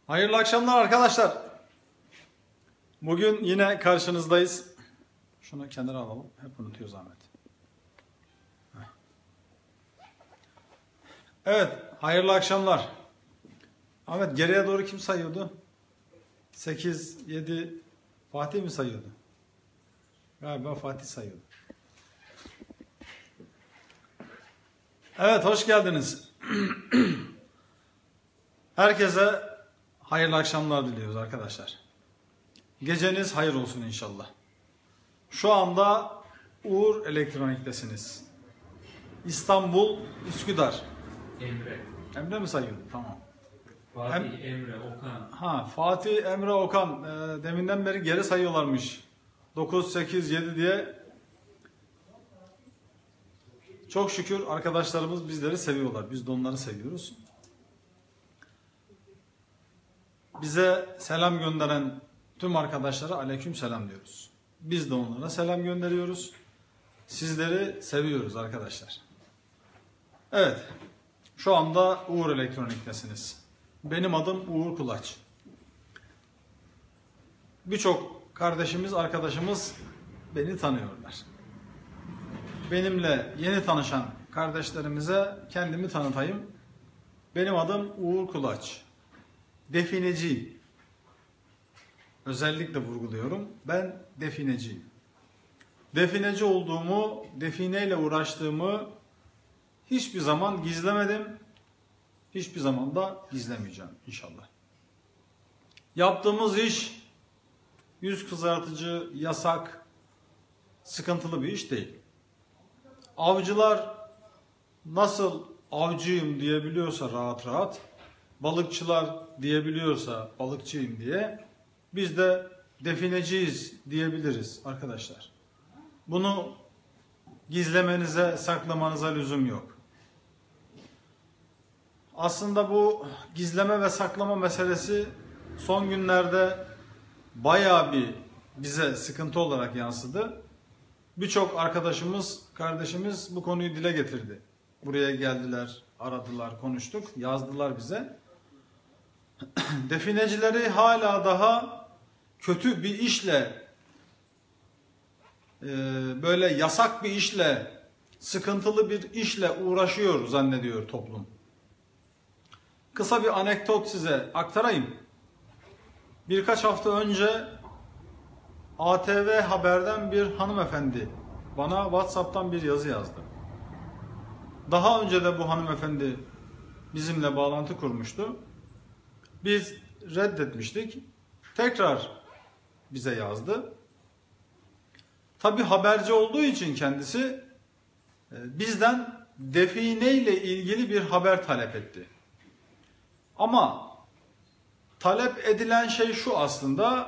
Hayırlı akşamlar arkadaşlar. Bugün yine karşınızdayız. Şunu kenara alalım. Hep unutuyoruz Ahmet. Evet, hayırlı akşamlar. Ahmet, geriye doğru kim sayıyordu? 8, 7, Fatih mi sayıyordu? Galiba Fatih sayıyordu. Evet, hoş geldiniz. Herkese hayırlı akşamlar diliyoruz arkadaşlar. Geceniz hayır olsun inşallah. Şu anda Uğur Elektronik'tesiniz. İstanbul, Üsküdar. Emre. Emre mi sayıyordu? Tamam. Fatih, Emre, Okan. Fatih, Emre, Okan. Deminden beri geri sayıyorlarmış. 9, 8, 7 diye. Çok şükür arkadaşlarımız bizleri seviyorlar. Biz de onları seviyoruz. Bize selam gönderen tüm arkadaşlara aleykümselam diyoruz. Biz de onlara selam gönderiyoruz. Sizleri seviyoruz arkadaşlar. Evet. Şu anda Uğur Elektronik'tesiniz. Benim adım Uğur Kulaç. Birçok kardeşimiz, arkadaşımız beni tanıyorlar. Benimle yeni tanışan kardeşlerimize kendimi tanıtayım. Benim adım Uğur Kulaç. Defineciyim. Özellikle vurguluyorum. Ben defineciyim. Defineci olduğumu, defineyle uğraştığımı hiçbir zaman gizlemedim. Hiçbir zaman da gizlemeyeceğim inşallah. Yaptığımız iş yüz kızartıcı, yasak, sıkıntılı bir iş değil. Avcılar nasıl avcıyım diyebiliyorsa rahat rahat, balıkçılar diyebiliyorsa balıkçıyım diye biz de defineciyiz diyebiliriz arkadaşlar. Bunu gizlemenize, saklamanıza lüzum yok. Aslında bu gizleme ve saklama meselesi son günlerde bayağı bir bize sıkıntı olarak yansıdı. Birçok arkadaşımız, kardeşimiz bu konuyu dile getirdi. Buraya geldiler, aradılar, konuştuk, yazdılar bize. Definecileri hala daha kötü bir işle, böyle yasak bir işle, sıkıntılı bir işle uğraşıyor zannediyor toplum. Kısa bir anekdot size aktarayım. Birkaç hafta önce ATV Haber'den bir hanımefendi bana WhatsApp'tan bir yazı yazdı. Daha önce de bu hanımefendi bizimle bağlantı kurmuştu. Biz reddetmiştik. Tekrar bize yazdı. Tabii haberci olduğu için kendisi bizden define ile ilgili bir haber talep etti. Ama talep edilen şey şu aslında,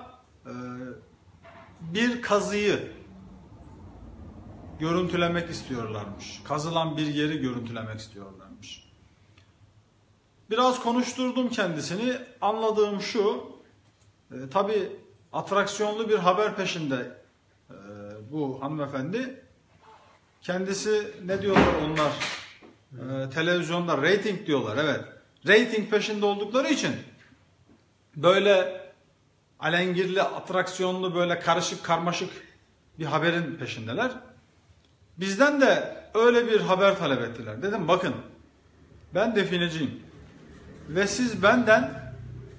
bir kazıyı görüntülemek istiyorlarmış. Kazılan bir yeri görüntülemek istiyorlarmış. Biraz konuşturdum kendisini. Anladığım şu, tabii atraksiyonlu bir haber peşinde bu hanımefendi. Kendisi ne diyorlar onlar? Televizyonda reyting diyorlar, evet. Reyting peşinde oldukları için böyle alengirli, atraksiyonlu, böyle karışık, karmaşık bir haberin peşindeler. Bizden de öyle bir haber talep ettiler. Dedim bakın, ben defineciyim. Ve siz benden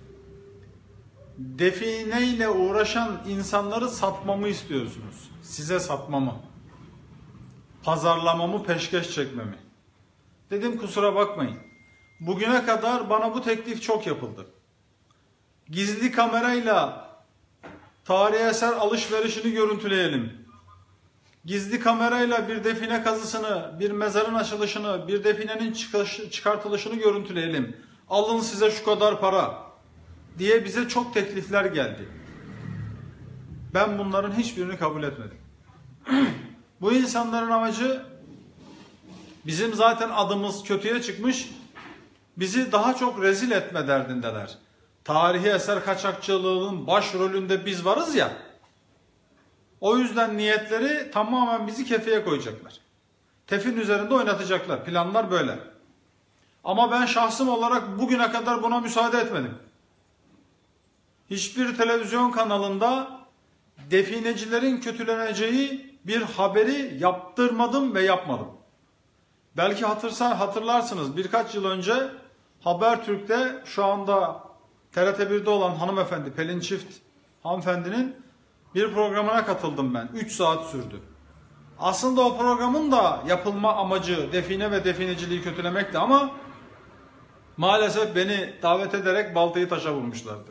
defineyle uğraşan insanları satmamı istiyorsunuz. Size satmamı, pazarlamamı, peşkeş çekmemi. Dedim kusura bakmayın. Bugüne kadar bana bu teklif çok yapıldı. Gizli kamerayla tarihi eser alışverişini görüntüleyelim. Gizli kamerayla bir define kazısını, bir mezarın açılışını, bir definenin çıkartılışını görüntüleyelim. Alın size şu kadar para diye bize çok teklifler geldi. Ben bunların hiçbirini kabul etmedim. Bu insanların amacı, bizim zaten adımız kötüye çıkmış, bizi daha çok rezil etme derdindeler. Tarihi eser kaçakçılığının başrolünde biz varız ya, o yüzden niyetleri tamamen bizi kefeye koyacaklar. Tefin üzerinde oynatacaklar. Planlar böyle. Ama ben şahsım olarak bugüne kadar buna müsaade etmedim. hiçbir televizyon kanalında definecilerin kötüleneceği bir haberi yaptırmadım ve yapmadım. Belki hatırlarsınız, birkaç yıl önce Habertürk'te şu anda TRT1'de olan hanımefendi Pelin Çift hanımefendinin bir programına katıldım ben. 3 saat sürdü. Aslında o programın da yapılma amacı define ve defineciliği kötülemekti ama maalesef beni davet ederek baltayı taşa vurmuşlardı.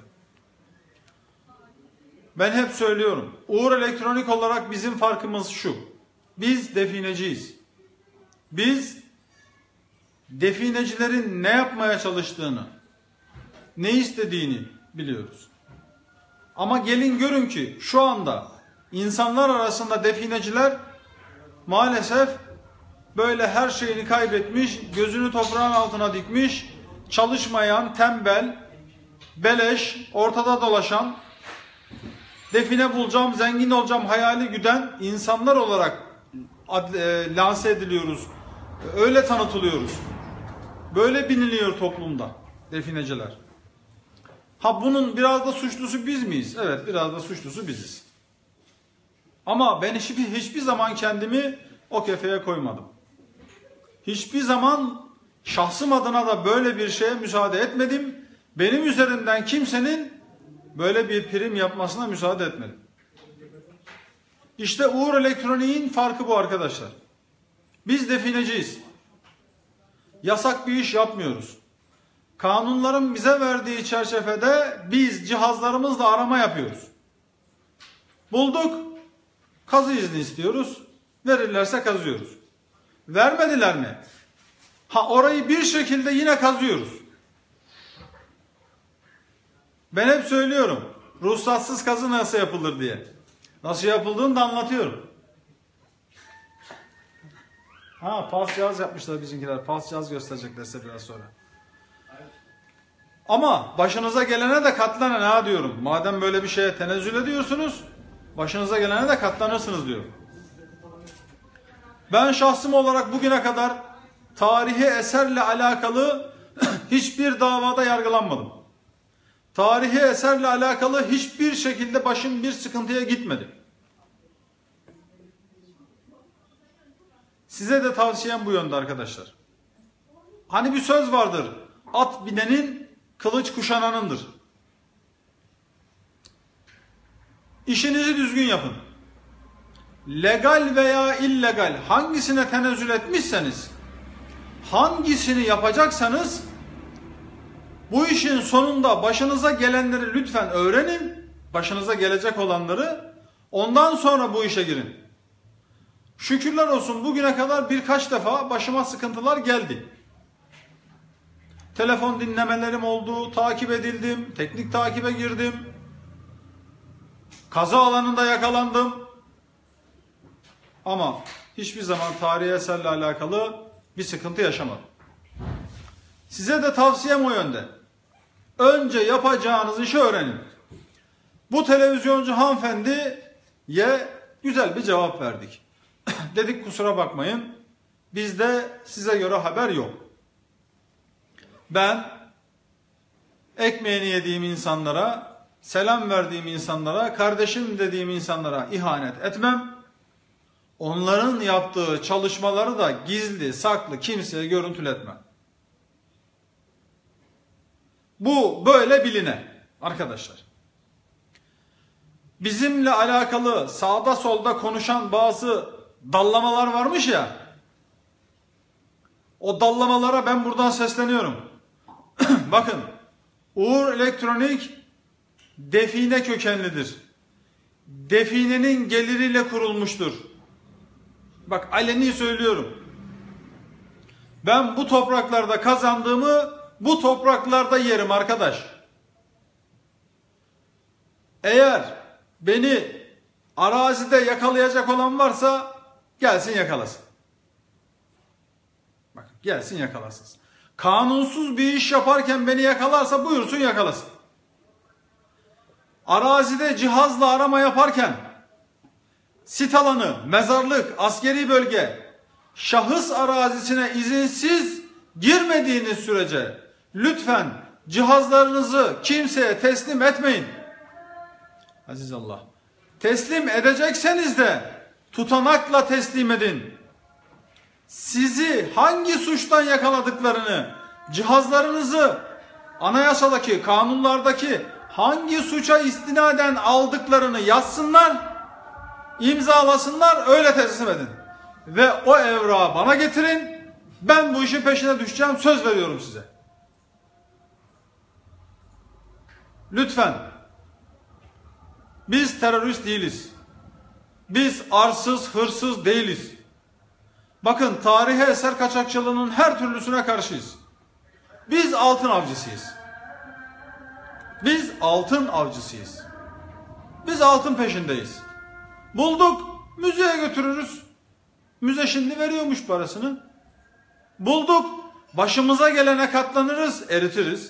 Ben hep söylüyorum. Uğur Elektronik olarak bizim farkımız şu. Biz defineciyiz. Biz definecilerin ne yapmaya çalıştığını, ne istediğini biliyoruz. Ama gelin görün ki şu anda insanlar arasında defineciler maalesef böyle her şeyini kaybetmiş, gözünü toprağın altına dikmiş, çalışmayan, tembel, beleş, ortada dolaşan, define bulacağım, zengin olacağım hayali güden insanlar olarak lanse ediliyoruz. Öyle tanıtılıyoruz. Böyle biniliyor toplumda defineciler. Ha bunun biraz da suçlusu biz miyiz? Evet, biraz da suçlusu biziz. Ama ben hiçbir zaman kendimi o kefeye koymadım. Hiçbir zaman şahsım adına da böyle bir şeye müsaade etmedim. Benim üzerimden kimsenin böyle bir prim yapmasına müsaade etmedim. İşte Uğur Elektronik'in farkı bu arkadaşlar. Biz defineciyiz. Yasak bir iş yapmıyoruz. Kanunların bize verdiği çerçevede biz cihazlarımızla arama yapıyoruz. Bulduk, kazı izni istiyoruz. Verirlerse kazıyoruz. Vermediler mi? Ha orayı bir şekilde yine kazıyoruz. Ben hep söylüyorum. Ruhsatsız kazı nasıl yapılır diye. Nasıl yapıldığını da anlatıyorum. Ha pas cihaz yapmışlar bizimkiler. Pas cihaz gösterecekler size biraz sonra. Ama başınıza gelene de katlanın ha diyorum. Madem böyle bir şeye tenezzül ediyorsunuz, başınıza gelene de katlanırsınız diyorum. Ben şahsım olarak bugüne kadar tarihi eserle alakalı hiçbir davada yargılanmadım. Tarihi eserle alakalı hiçbir şekilde başım bir sıkıntıya gitmedi. Size de tavsiyem bu yönde arkadaşlar. Hani bir söz vardır. At binenin, kılıç kuşananındır. İşinizi düzgün yapın. Legal veya illegal hangisine tenezzül etmişseniz, hangisini yapacaksanız bu işin sonunda başınıza gelenleri lütfen öğrenin. Başınıza gelecek olanları, ondan sonra bu işe girin. Şükürler olsun bugüne kadar birkaç defa başıma sıkıntılar geldi. Telefon dinlemelerim oldu, takip edildim, teknik takibe girdim. Kaza alanında yakalandım. Ama hiçbir zaman tarihi eserle alakalı bir sıkıntı yaşamadım. Size de tavsiyem o yönde. Önce yapacağınız işi öğrenin. Bu televizyoncu hanımefendiye güzel bir cevap verdik. Dedik kusura bakmayın. Bizde size göre haber yok. Ben ekmeğini yediğim insanlara, selam verdiğim insanlara, kardeşim dediğim insanlara ihanet etmem. Onların yaptığı çalışmaları da gizli, saklı kimseye görüntületmem. Bu böyle biline arkadaşlar. Bizimle alakalı sağda solda konuşan bazı dallamalar varmış ya. O dallamalara ben buradan sesleniyorum. Bakın, Uğur Elektronik define kökenlidir. Definenin geliriyle kurulmuştur. Bak aleni söylüyorum. Ben bu topraklarda kazandığımı bu topraklarda yerim arkadaş. Eğer beni arazide yakalayacak olan varsa gelsin yakalasın. Bak gelsin yakalasın. Kanunsuz bir iş yaparken beni yakalarsa buyursun yakalasın. Arazide cihazla arama yaparken sit alanı, mezarlık, askeri bölge, şahıs arazisine izinsiz girmediğiniz sürece lütfen cihazlarınızı kimseye teslim etmeyin. Aziz Allah. Teslim edecekseniz de tutanakla teslim edin. Sizi hangi suçtan yakaladıklarını, cihazlarınızı anayasadaki, kanunlardaki hangi suça istinaden aldıklarını yazsınlar, imzalasınlar, öyle teslim edin. Ve o evrağı bana getirin, ben bu işin peşine düşeceğim, söz veriyorum size. Lütfen. Biz terörist değiliz. Biz arsız, hırsız değiliz. Bakın, tarihi eser kaçakçılığının her türlüsüne karşıyız. Biz altın avcısıyız. Biz altın avcısıyız. Biz altın peşindeyiz. Bulduk, müzeye götürürüz. Müze şimdi veriyormuş parasını. Bulduk, başımıza gelene katlanırız, eritiriz.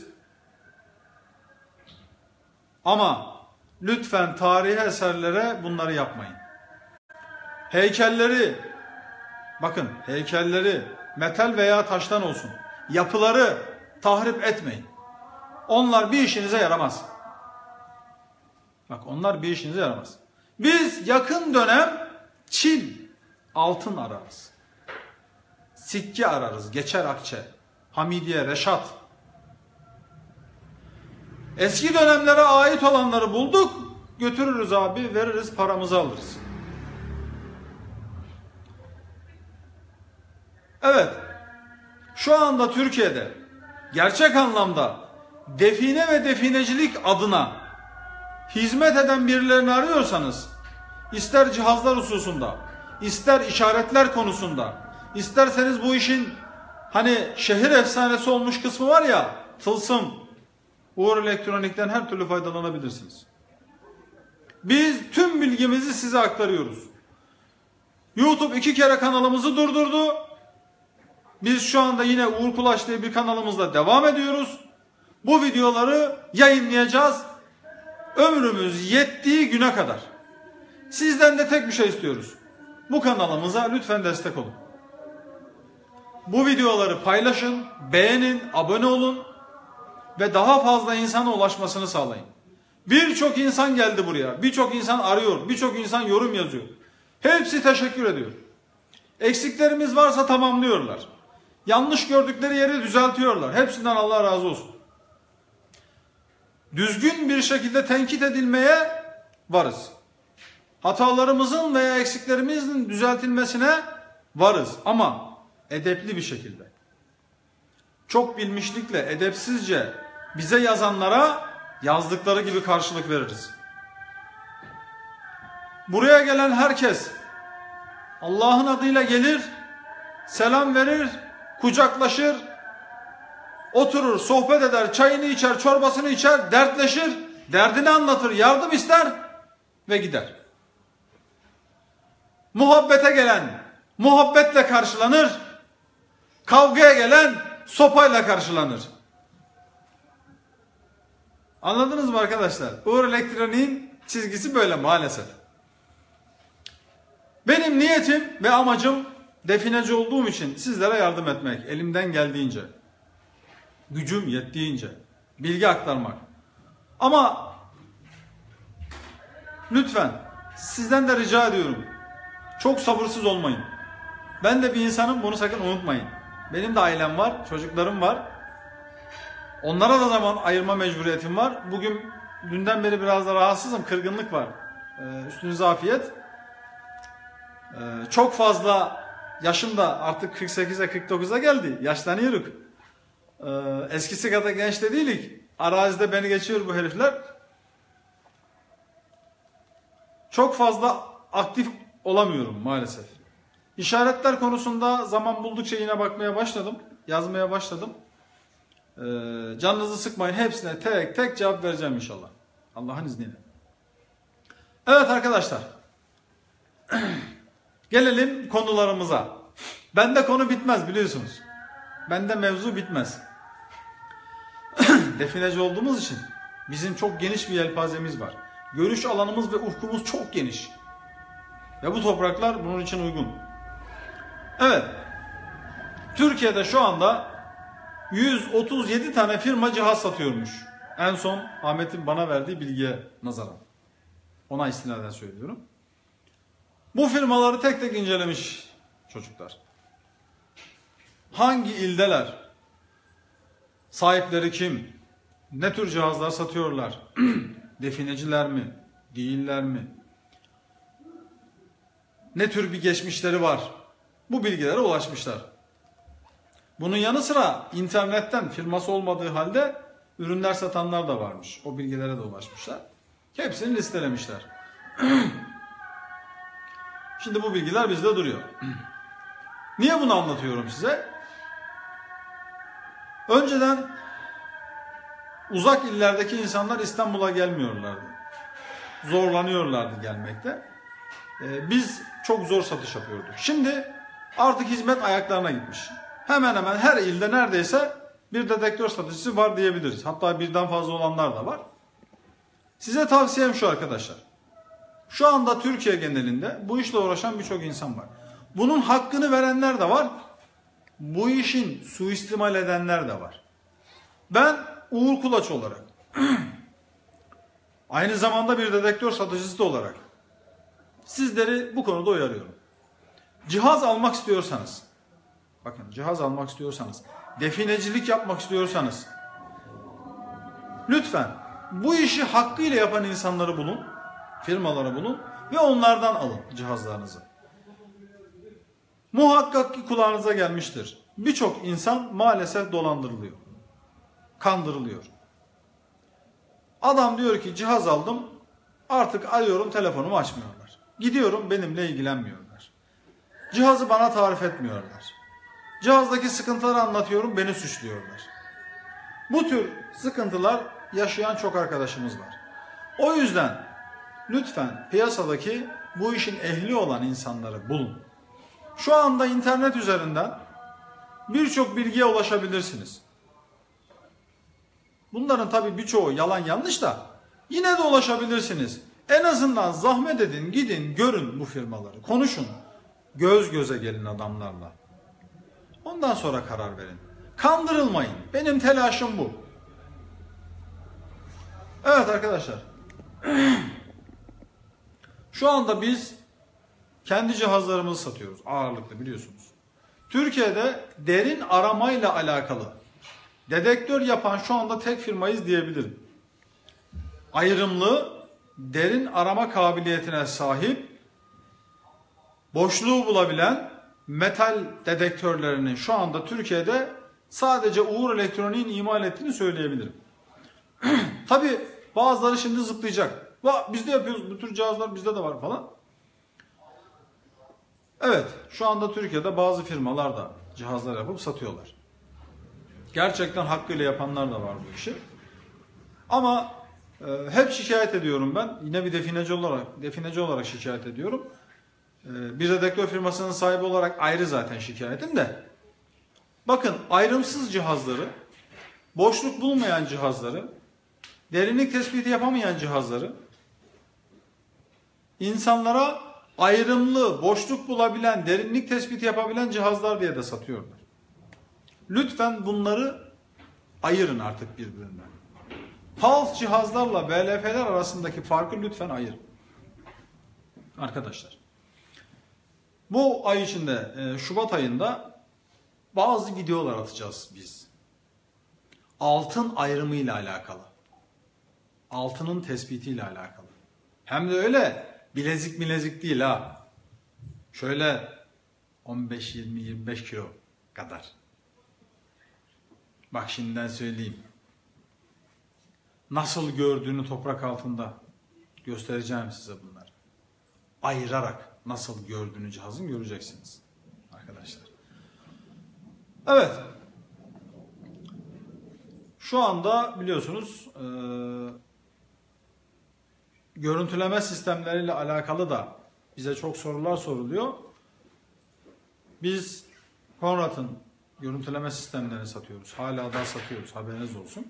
Ama lütfen tarihi eserlere bunları yapmayın. Heykelleri, bakın heykelleri metal veya taştan olsun, yapıları tahrip etmeyin. Onlar bir işinize yaramaz. Bak, onlar bir işinize yaramaz. Biz yakın dönem çil, altın ararız. Sikke ararız, geçer akçe, Hamidiye, Reşat. Eski dönemlere ait olanları bulduk, götürürüz abi, veririz, paramızı alırız. Evet, şu anda Türkiye'de gerçek anlamda define ve definecilik adına hizmet eden birilerini arıyorsanız, ister cihazlar hususunda, ister işaretler konusunda, isterseniz bu işin hani şehir efsanesi olmuş kısmı var ya, tılsım, Uğur Elektronik'ten her türlü faydalanabilirsiniz. Biz tüm bilgimizi size aktarıyoruz. YouTube 2 kere kanalımızı durdurdu. Biz şu anda yine Uğur Kulaç diye bir kanalımızla devam ediyoruz. Bu videoları yayınlayacağız. Ömrümüz yettiği güne kadar. Sizden de tek bir şey istiyoruz. Bu kanalımıza lütfen destek olun. Bu videoları paylaşın, beğenin, abone olun ve daha fazla insana ulaşmasını sağlayın. Birçok insan geldi buraya. Birçok insan arıyor. Birçok insan yorum yazıyor. Hepsi teşekkür ediyor. Eksiklerimiz varsa tamamlıyorlar. Yanlış gördükleri yeri düzeltiyorlar. Hepsinden Allah razı olsun. Düzgün bir şekilde tenkit edilmeye varız. Hatalarımızın veya eksiklerimizin düzeltilmesine varız. Ama edepli bir şekilde. Çok bilmişlikle, edepsizce bize yazanlara yazdıkları gibi karşılık veririz. Buraya gelen herkes Allah'ın adıyla gelir, selam verir, kucaklaşır, oturur, sohbet eder, çayını içer, çorbasını içer, dertleşir, derdini anlatır, yardım ister ve gider. Muhabbete gelen muhabbetle karşılanır, kavgaya gelen sopayla karşılanır. Anladınız mı arkadaşlar? Uğur Elektronik'in çizgisi böyle maalesef. Benim niyetim ve amacım defineci olduğum için sizlere yardım etmek. Elimden geldiğince. Gücüm yettiğince. Bilgi aktarmak. Ama lütfen sizden de rica ediyorum. Çok sabırsız olmayın. Ben de bir insanım, bunu sakın unutmayın. Benim de ailem var, çocuklarım var. Onlara da zaman ayırma mecburiyetim var. Dünden beri biraz da rahatsızım, kırgınlık var. Üstünüze afiyet. Çok fazla yaşım da artık 48'e 49'a geldi. Yaşlanıyoruz. Eskisi kadar genç de değilik. Arazide beni geçiyor bu herifler. Çok fazla aktif olamıyorum maalesef. İşaretler konusunda zaman buldukça yine bakmaya başladım. Yazmaya başladım. Canınızı sıkmayın. Hepsine tek tek cevap vereceğim inşallah. Allah'ın izniyle. Evet arkadaşlar. Gelelim konularımıza. Bende konu bitmez biliyorsunuz. Bende mevzu bitmez. Defineci olduğumuz için bizim çok geniş bir yelpazemiz var. Görüş alanımız ve ufkumuz çok geniş. Ve bu topraklar bunun için uygun. Evet. Türkiye'de şu anda 137 tane firma cihaz satıyormuş. En son Ahmet'in bana verdiği bilgiye nazaran. Ona istinaden söylüyorum. Bu firmaları tek tek incelemiş çocuklar. Hangi ildeler? Sahipleri kim? Ne tür cihazlar satıyorlar? Defineciler mi? Değiller mi? Ne tür bir geçmişleri var? Bu bilgilere ulaşmışlar. Bunun yanı sıra internetten firması olmadığı halde ürünler satanlar da varmış. O bilgilere de ulaşmışlar. Hepsini listelemişler. Şimdi bu bilgiler bizde duruyor. Niye bunu anlatıyorum size? Önceden uzak illerdeki insanlar İstanbul'a gelmiyorlardı. Zorlanıyorlardı gelmekte. Biz çok zor satış yapıyorduk. Şimdi artık hizmet ayaklarına gitmiş. Hemen hemen her ilde neredeyse bir dedektör satıcısı var diyebiliriz. Hatta birden fazla olanlar da var. Size tavsiyem şu arkadaşlar. Şu anda Türkiye genelinde bu işle uğraşan birçok insan var. Bunun hakkını verenler de var. Bu işin suistimal edenler de var. Ben Uğur Kulaç olarak aynı zamanda bir dedektör satıcısı da olarak sizleri bu konuda uyarıyorum. Cihaz almak istiyorsanız, bakın cihaz almak istiyorsanız, definecilik yapmak istiyorsanız, lütfen bu işi hakkıyla yapan insanları bulun, firmaları bulun ve onlardan alın cihazlarınızı. Muhakkak ki kulağınıza gelmiştir. Birçok insan maalesef dolandırılıyor, kandırılıyor. Adam diyor ki cihaz aldım, artık arıyorum telefonumu açmıyorlar. Gidiyorum benimle ilgilenmiyorlar. Cihazı bana tarif etmiyorlar. Cihazdaki sıkıntıları anlatıyorum, beni suçluyorlar. Bu tür sıkıntılar yaşayan çok arkadaşımız var. O yüzden lütfen piyasadaki bu işin ehli olan insanları bulun. Şu anda internet üzerinden birçok bilgiye ulaşabilirsiniz. Bunların tabii birçoğu yalan yanlış da yine de ulaşabilirsiniz. En azından zahmet edin, gidin, görün bu firmaları, konuşun. Göz göze gelin adamlarla. Ondan sonra karar verin. Kandırılmayın. Benim telaşım bu. Evet arkadaşlar. Şu anda biz kendi cihazlarımızı satıyoruz. Ağırlıklı biliyorsunuz. Türkiye'de derin aramayla alakalı dedektör yapan şu anda tek firmayız diyebilirim. Ayrımlı, derin arama kabiliyetine sahip, boşluğu bulabilen metal dedektörlerinin şu anda Türkiye'de sadece Uğur Elektronik'in imal ettiğini söyleyebilirim. Tabi bazıları şimdi zıplayacak. Biz de yapıyoruz, bu tür cihazlar bizde de var falan. Evet, şu anda Türkiye'de bazı firmalar da cihazlar yapıp satıyorlar. Gerçekten hakkıyla yapanlar da var bu işi. Ama hep şikayet ediyorum ben. Yine bir defineci olarak şikayet ediyorum. Bir dedektör firmasının sahibi olarak ayrı zaten şikayetim de. Bakın ayrımsız cihazları, boşluk bulmayan cihazları, derinlik tespiti yapamayan cihazları, insanlara ayrımlı, boşluk bulabilen, derinlik tespiti yapabilen cihazlar diye de satıyorlar. Lütfen bunları ayırın artık birbirinden. Pulse cihazlarla VLF'ler arasındaki farkı lütfen ayırın. Arkadaşlar. Bu ay içinde, Şubat ayında bazı videolar atacağız biz. Altın ayrımıyla alakalı. Altının tespitiyle alakalı. Hem de öyle bilezik değil ha. Şöyle 15, 20, 25 kilo kadar. Bak şimdiden söyleyeyim. Nasıl gördüğünü toprak altında göstereceğim size bunları. Ayırarak nasıl gördüğünü cihazın göreceksiniz arkadaşlar. Evet. Şu anda biliyorsunuz görüntüleme sistemleriyle alakalı da bize çok sorular soruluyor. Biz Conrad'ın görüntüleme sistemlerini satıyoruz. Hala da satıyoruz. Haberiniz olsun.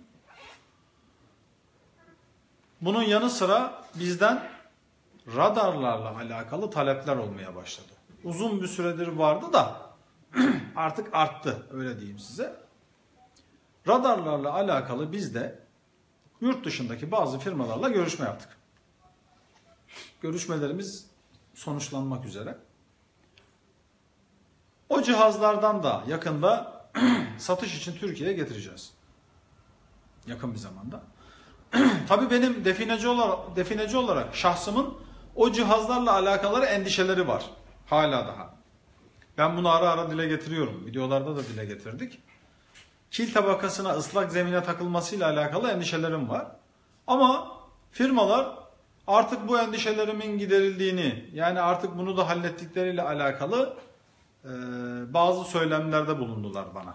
Bunun yanı sıra bizden radarlarla alakalı talepler olmaya başladı. Uzun bir süredir vardı da artık arttı. Öyle diyeyim size. Radarlarla alakalı biz de yurt dışındaki bazı firmalarla görüşme yaptık. görüşmelerimiz sonuçlanmak üzere. O cihazlardan da yakında satış için Türkiye'ye getireceğiz. Yakın bir zamanda. Tabii benim defineci olarak şahsımın o cihazlarla alakalı endişeleri var. Hala daha. Ben bunu ara ara dile getiriyorum. Videolarda da dile getirdik. Kil tabakasına ıslak zemine takılmasıyla alakalı endişelerim var. Ama firmalar artık bu endişelerimin giderildiğini, yani artık bunu da hallettikleriyle alakalı bazı söylemlerde bulundular bana.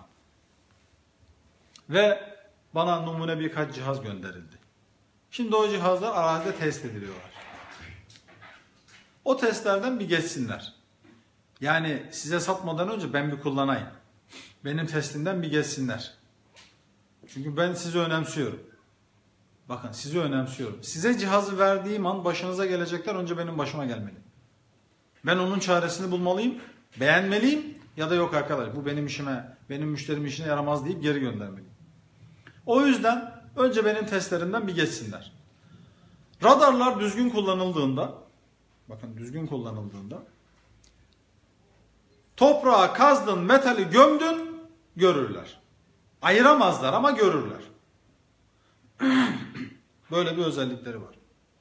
Ve bana numune birkaç cihaz gönderildi. Şimdi o cihazlar arazide test ediliyorlar. O testlerden bir geçsinler. Yani size satmadan önce ben bir kullanayım. Benim testimden bir geçsinler. Çünkü ben sizi önemsiyorum. Bakın sizi önemsiyorum. Size cihazı verdiğim an başınıza gelecekler önce benim başıma gelmeli. Ben onun çaresini bulmalıyım, beğenmeliyim ya da yok arkadaş bu benim işime, benim müşterim işine yaramaz deyip geri göndermeliyim. O yüzden önce benim testlerimden bir geçsinler. Radarlar düzgün kullanıldığında, bakın düzgün kullanıldığında, toprağa kazdın, metali gömdün, görürler. Ayıramazlar ama görürler. Böyle bir özellikleri var.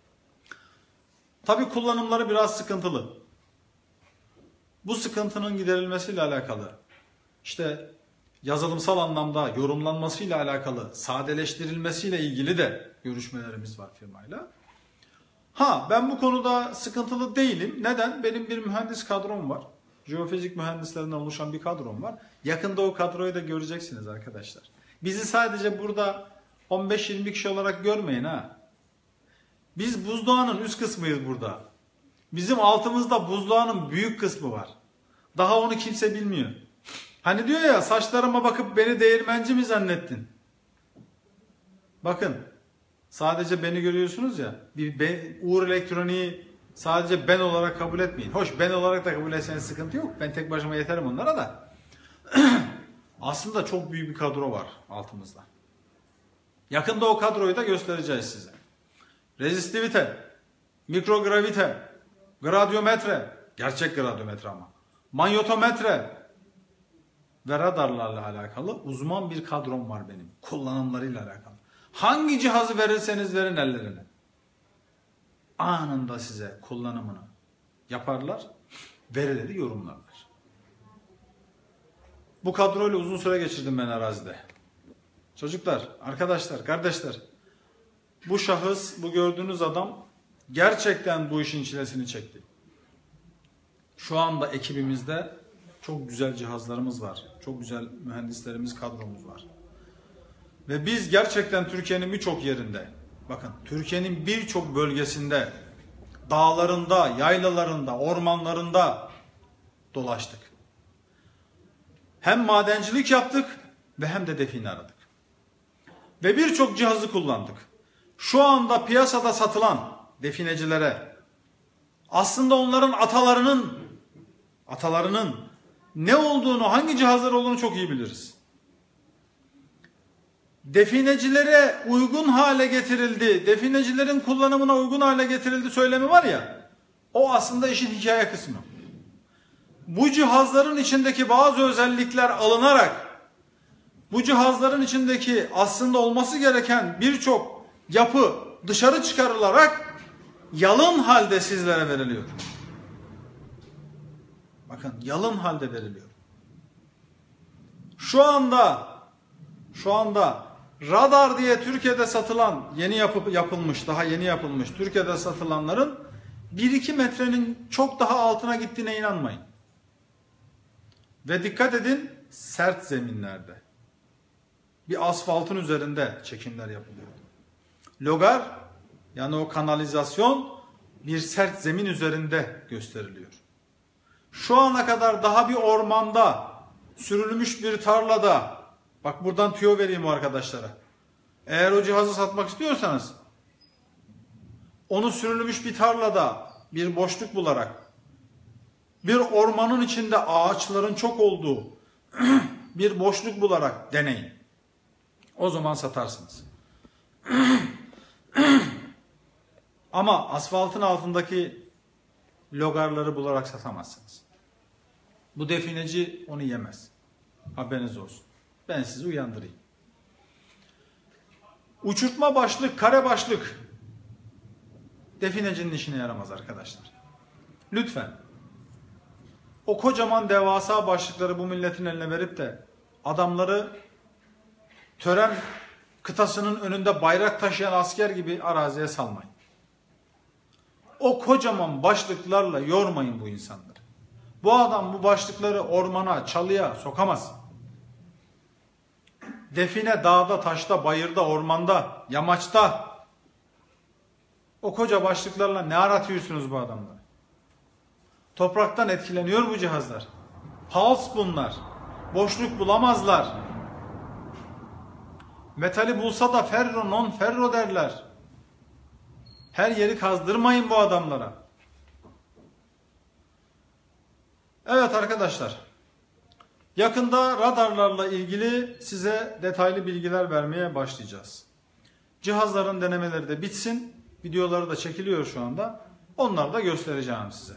Tabii kullanımları biraz sıkıntılı. Bu sıkıntının giderilmesiyle alakalı, işte yazılımsal anlamda yorumlanmasıyla alakalı, sadeleştirilmesiyle ilgili de görüşmelerimiz var firmayla. Ben bu konuda sıkıntılı değilim. Neden? Benim bir mühendis kadrom var. Jeofizik mühendislerinden oluşan bir kadrom var. Yakında o kadroyu da göreceksiniz arkadaşlar. Bizi sadece burada 15-20 kişi olarak görmeyin ha. Biz buzdağının üst kısmıyız burada. Bizim altımızda buzdağının büyük kısmı var. Daha onu kimse bilmiyor. Hani diyor ya saçlarıma bakıp beni değirmenci mi zannettin? Bakın sadece beni görüyorsunuz ya. Uğur Elektronik'i sadece ben olarak kabul etmeyin. Hoş ben olarak da kabul etseniz sıkıntı yok. Ben tek başıma yeterim onlara da. Aslında çok büyük bir kadro var altımızda. Yakında o kadroyu da göstereceğiz size. Rezistivite, mikrogravite, gradyometre, gerçek gradyometre ama, manyotometre ve radarlarla alakalı uzman bir kadrom var benim. Kullanımlarıyla alakalı. Hangi cihazı verirseniz verin ellerine. Anında size kullanımını yaparlar, verileri yorumlarlar. Bu kadroyla uzun süre geçirdim ben arazide. Çocuklar, arkadaşlar, kardeşler, bu şahıs, bu gördüğünüz adam gerçekten bu işin çilesini çekti. Şu anda ekibimizde çok güzel cihazlarımız var. Çok güzel mühendislerimiz, kadromuz var. Ve biz gerçekten Türkiye'nin birçok yerinde, bakın Türkiye'nin birçok bölgesinde, dağlarında, yaylalarında, ormanlarında dolaştık. Hem madencilik yaptık ve hem de define aradık. Ve birçok cihazı kullandık. Şu anda piyasada satılan definecilere aslında onların atalarının ne olduğunu, hangi cihazlar olduğunu çok iyi biliriz. Definecilere uygun hale getirildi, definecilerin kullanımına uygun hale getirildi söylemi var ya, o aslında işin hikaye kısmı. Bu cihazların içindeki bazı özellikler alınarak, bu cihazların içindeki aslında olması gereken birçok yapı dışarı çıkarılarak yalın halde sizlere veriliyor. Bakın yalın halde veriliyor. Şu anda radar diye Türkiye'de satılan, daha yeni yapılmış Türkiye'de satılanların 1-2 metrenin çok daha altına gittiğine inanmayın. Ve dikkat edin, sert zeminlerde. Bir asfaltın üzerinde çekimler yapılıyor. Logar, yani o kanalizasyon bir sert zemin üzerinde gösteriliyor. Şu ana kadar daha bir ormanda, sürülmüş bir tarlada, bak buradan tüyo vereyim o arkadaşlara. Eğer o cihazı satmak istiyorsanız, onu sürülmüş bir tarlada bir boşluk bularak, bir ormanın içinde ağaçların çok olduğu bir boşluk bularak deneyin. O zaman satarsınız. Ama asfaltın altındaki logarları bularak satamazsınız. Bu defineci onu yemez. Haberiniz olsun. Ben sizi uyandırayım. Uçurtma başlık, kare başlık definecinin işine yaramaz arkadaşlar. Lütfen. O kocaman devasa başlıkları bu milletin eline verip de adamları tören kıtasının önünde bayrak taşıyan asker gibi araziye salmayın. O kocaman başlıklarla yormayın bu insanları. Bu adam bu başlıkları ormana, çalıya sokamaz. Define dağda, taşta, bayırda, ormanda, yamaçta o koca başlıklarla ne aratıyorsunuz bu adamları? Topraktan etkileniyor bu cihazlar. Pals bunlar. Boşluk bulamazlar. Metali bulsa da ferro, non ferro derler. Her yeri kazdırmayın bu adamlara. Evet arkadaşlar. Yakında radarlarla ilgili size detaylı bilgiler vermeye başlayacağız. Cihazların denemeleri de bitsin. Videoları da çekiliyor şu anda. Onları da göstereceğim size.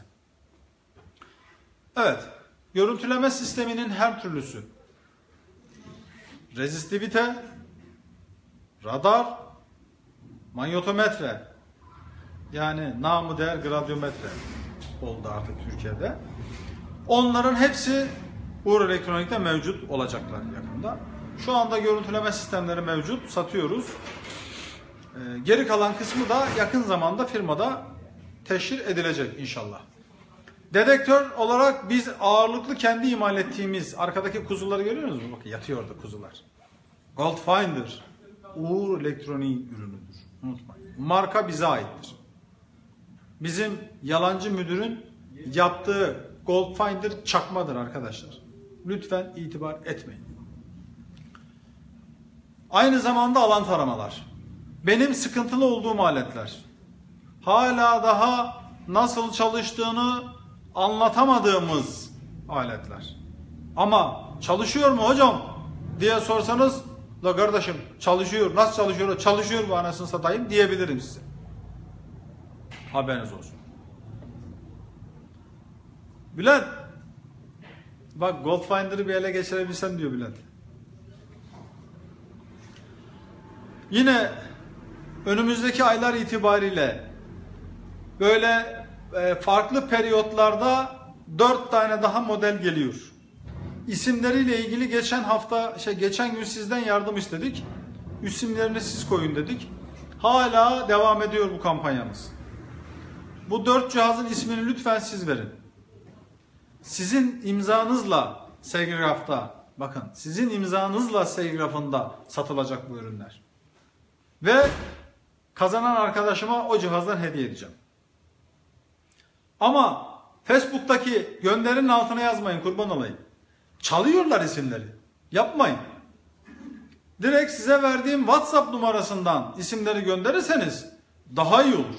Evet. Görüntüleme sisteminin her türlüsü. Rezistivite, radar, manyotometre, yani namı değer gradyometre oldu artık Türkiye'de. Onların hepsi Uğur Elektronik'te mevcut olacaklar yakında. Şu anda görüntüleme sistemleri mevcut, satıyoruz. Geri kalan kısmı da yakın zamanda firmada teşhir edilecek inşallah. Dedektör olarak biz ağırlıklı kendi imal ettiğimiz arkadaki kuzuları görüyor musunuz? Bakın yatıyor orada kuzular. Goldfinder Uğur Elektronik ürünüdür. Unutmayın. Marka bize aittir. Bizim yalancı müdürün yaptığı Goldfinder çakmadır arkadaşlar. Lütfen itibar etmeyin. Aynı zamanda alan taramalar. Benim sıkıntılı olduğum aletler. Hala daha nasıl çalıştığını anlatamadığımız aletler. Ama çalışıyor mu hocam diye sorsanız, la kardeşim çalışıyor. Nasıl çalışıyor? Çalışıyor bu anasını satayım diyebilirim size. Haberiniz olsun. Bülent, bak Goldfinder'ı bir ele geçirebilsem diyor Bülent. Yine önümüzdeki aylar itibariyle böyle farklı periyotlarda 4 tane daha model geliyor. İsimleriyle ilgili geçen gün sizden yardım istedik. İsimlerini siz koyun dedik. Hala devam ediyor bu kampanyamız. Bu 4 cihazın ismini lütfen siz verin. Sizin imzanızla Seygraf'ta, bakın sizin imzanızla Seygraf'ında satılacak bu ürünler. Ve kazanan arkadaşıma o cihazdan hediye edeceğim. Ama Facebook'taki gönderinin altına yazmayın, kurban olayım. Çalıyorlar isimleri. Yapmayın. Direkt size verdiğim WhatsApp numarasından isimleri gönderirseniz daha iyi olur.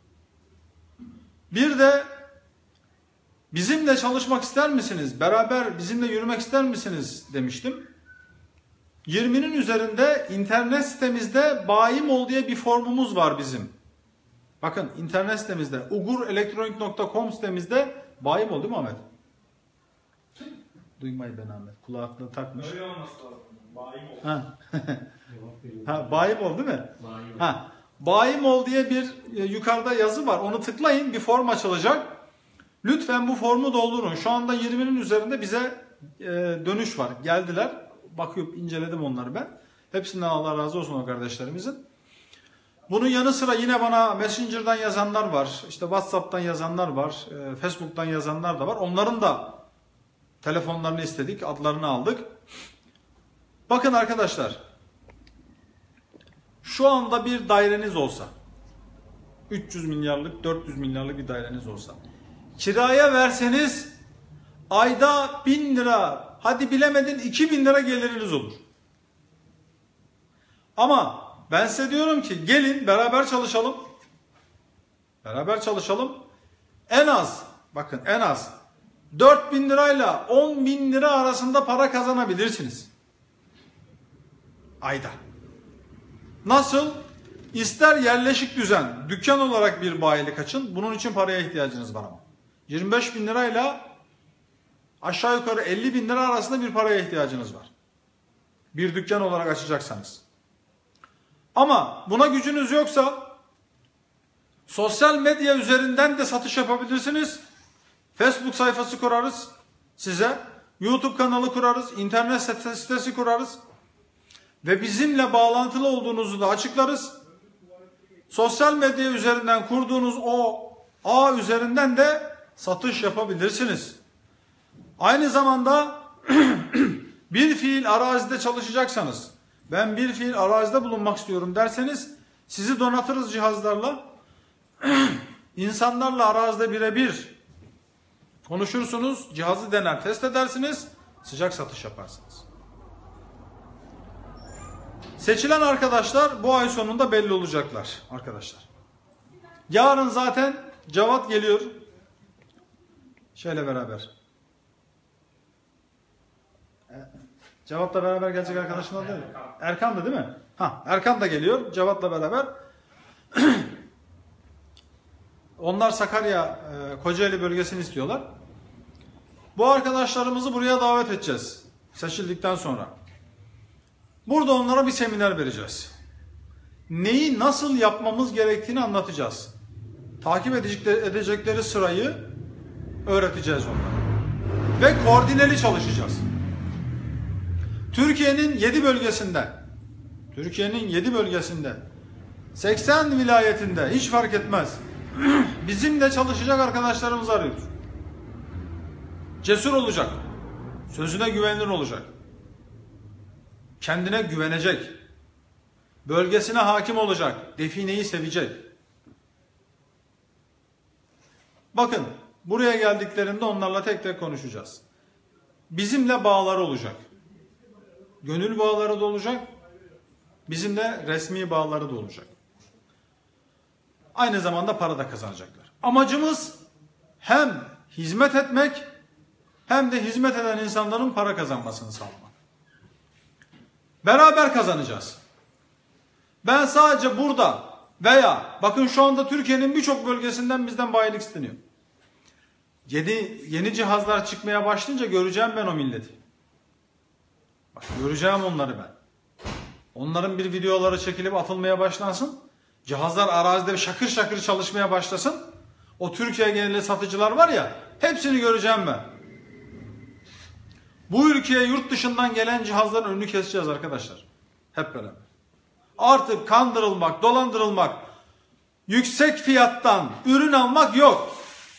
Bir de bizimle çalışmak ister misiniz? Beraber bizimle yürümek ister misiniz demiştim. 20'nin üzerinde internet sitemizde bayim ol diye bir formumuz var bizim. Bakın internet sitemizde ugurelektronik.com sitemizde bayim ol değil mi Ahmet? Duymayı ben Ahmet. Kulaklığı takmış. Öyle olması lazım. Bayim ol. Ha, bayim ol değil mi? Bayim. Ha, bayim ol diye bir yukarıda yazı var. Onu tıklayın, bir form açılacak. Lütfen bu formu doldurun. Şu anda 20'nin üzerinde bize dönüş var. Geldiler. Bakıp inceledim onları ben. Hepsinden Allah razı olsun o kardeşlerimizin. Bunun yanı sıra yine bana Messenger'dan yazanlar var. İşte WhatsApp'tan yazanlar var. Facebook'tan yazanlar da var. Onların da telefonlarını istedik. Adlarını aldık. Bakın arkadaşlar. Şu anda bir daireniz olsa, 300 milyarlık, 400 milyarlık bir daireniz olsa, kiraya verseniz ayda 1000 lira, hadi bilemedin 2000 lira geliriniz olur. Ama ben size diyorum ki gelin beraber çalışalım. Beraber çalışalım. En az, bakın en az 4000 lirayla 10.000 lira arasında para kazanabilirsiniz. Ayda. Nasıl? İster yerleşik düzen, dükkan olarak bir bayilik açın. Bunun için paraya ihtiyacınız var ama. 25 bin lirayla aşağı yukarı 50 bin lira arasında bir paraya ihtiyacınız var. Bir dükkan olarak açacaksanız. Ama buna gücünüz yoksa sosyal medya üzerinden de satış yapabilirsiniz. Facebook sayfası kurarız size. YouTube kanalı kurarız. İnternet sitesi kurarız. Ve bizimle bağlantılı olduğunuzu da açıklarız. Sosyal medya üzerinden kurduğunuz o ağ üzerinden de satış yapabilirsiniz. Aynı zamanda bir fiil arazide çalışacaksanız, ben bir fiil arazide bulunmak istiyorum derseniz sizi donatırız cihazlarla. İnsanlarla arazide birebir konuşursunuz, cihazı dener, test edersiniz, sıcak satış yaparsınız. Seçilen arkadaşlar bu ay sonunda belli olacaklar arkadaşlar. Yarın zaten Cevat geliyor. Şöyle beraber. Cevat'la beraber gelecek arkadaşın adı değil mi? Erkan'dı değil mi? Erkan da geliyor Cevat'la beraber. Onlar Sakarya, Kocaeli bölgesini istiyorlar. Bu arkadaşlarımızı buraya davet edeceğiz. Seçildikten sonra. Burada onlara bir seminer vereceğiz. Neyi nasıl yapmamız gerektiğini anlatacağız. Takip edecekleri sırayı öğreteceğiz onlara. Ve koordineli çalışacağız. Türkiye'nin 7 bölgesinde 80 vilayetinde hiç fark etmez. Bizimle çalışacak arkadaşlarımızı arıyoruz. Cesur olacak. Sözüne güvenilir olacak. Kendine güvenecek. Bölgesine hakim olacak. Defineyi sevecek. Bakın, buraya geldiklerinde onlarla tek tek konuşacağız. Bizimle bağları olacak. Gönül bağları da olacak. Bizimle resmi bağları da olacak. Aynı zamanda para da kazanacaklar. Amacımız hem hizmet etmek hem de hizmet eden insanların para kazanmasını sağlamak. Beraber kazanacağız. Ben sadece burada veya bakın şu anda Türkiye'nin birçok bölgesinden bizden bayilik isteniyor. Yeni cihazlar çıkmaya başlayınca göreceğim ben o milleti. Bak, göreceğim onları ben. Onların bir videoları çekilip atılmaya başlansın. Cihazlar arazide şakır şakır çalışmaya başlasın. O Türkiye geneli satıcılar var ya, hepsini göreceğim ben. Bu ülkeye yurt dışından gelen cihazların önünü keseceğiz arkadaşlar. Hep beraber. Artık kandırılmak, dolandırılmak, yüksek fiyattan ürün almak yok.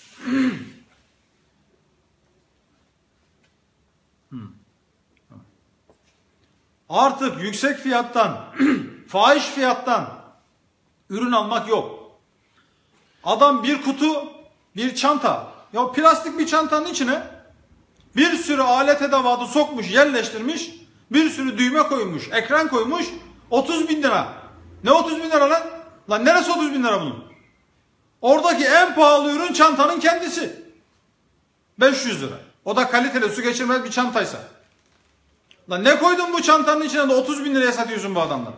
Artık yüksek fiyattan, fahiş fiyattan ürün almak yok. Adam bir kutu, bir çanta, ya plastik bir çantanın içine bir sürü alet edevatı sokmuş, yerleştirmiş, bir sürü düğme koymuş, ekran koymuş, 30 bin lira. Ne 30 bin lira lan? Lan neresi 30 bin lira bunun? Oradaki en pahalı ürün çantanın kendisi. 500 lira. O da kaliteli, su geçirmez bir çantaysa. Lan ne koydun bu çantanın içine de 30 bin liraya satıyorsun bu adamlar?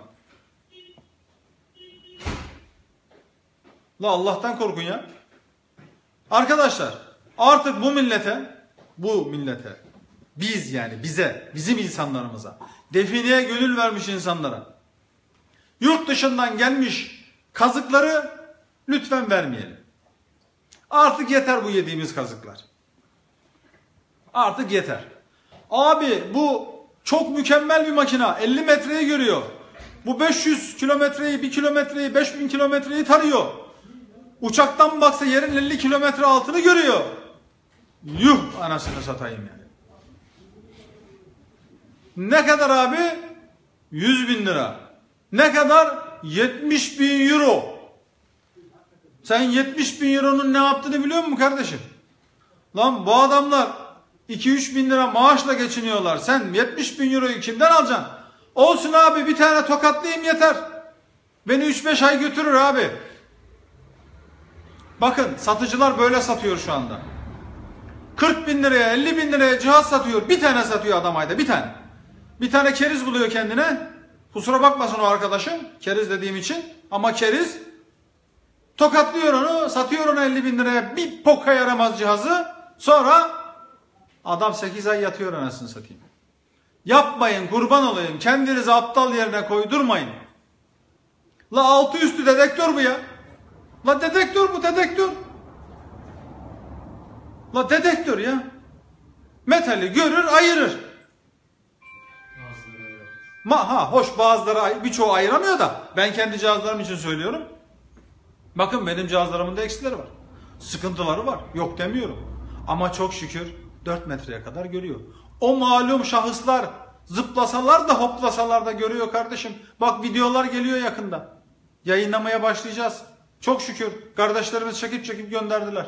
La Allah'tan korkun ya. Arkadaşlar artık bu millete biz yani bizim insanlarımıza, defineye gönül vermiş insanlara, yurt dışından gelmiş kazıkları lütfen vermeyelim. Artık yeter bu yediğimiz kazıklar. Artık yeter. Abi bu çok mükemmel bir makina. 50 metreyi görüyor. Bu 500 kilometreyi, 1 kilometreyi, 5000 kilometreyi tarıyor. Uçaktan baksa yerin 50 kilometre altını görüyor. Yuh anasını satayım yani. Ne kadar abi? 100 bin lira. Ne kadar? 70 bin euro. Sen 70 bin euronun ne yaptığını biliyor musun kardeşim? Lan bu adamlar 2-3 bin lira maaşla geçiniyorlar. Sen 70 bin euroyu kimden alacaksın? Olsun abi, bir tane tokatlayayım yeter. Beni 3-5 ay götürür abi. Bakın satıcılar böyle satıyor şu anda. 40 bin liraya 50 bin liraya cihaz satıyor. Bir tane satıyor adam ayda, bir tane. Bir tane keriz buluyor kendine. Kusura bakmasın o arkadaşım keriz dediğim için. Ama keriz tokatlıyor onu, satıyor onu 50 bin liraya bir poka yaramaz cihazı. Sonra adam 8 ay yatıyor anasını satayım. Yapmayın, kurban olayım. Kendinizi aptal yerine koydurmayın. La altı üstü dedektör bu ya. La dedektör bu, dedektör. La dedektör ya. Metali görür, ayırır. Hoş bazıları, birçoğu ayıramıyor da ben kendi cihazlarım için söylüyorum. Bakın benim cihazlarımın da eksileri var. Sıkıntıları var. Yok demiyorum. Ama çok şükür 4 metreye kadar görüyor. O malum şahıslar zıplasalar da hoplasalar da görüyor kardeşim. Bak videolar geliyor yakında. Yayınlamaya başlayacağız. Çok şükür kardeşlerimiz çekip gönderdiler.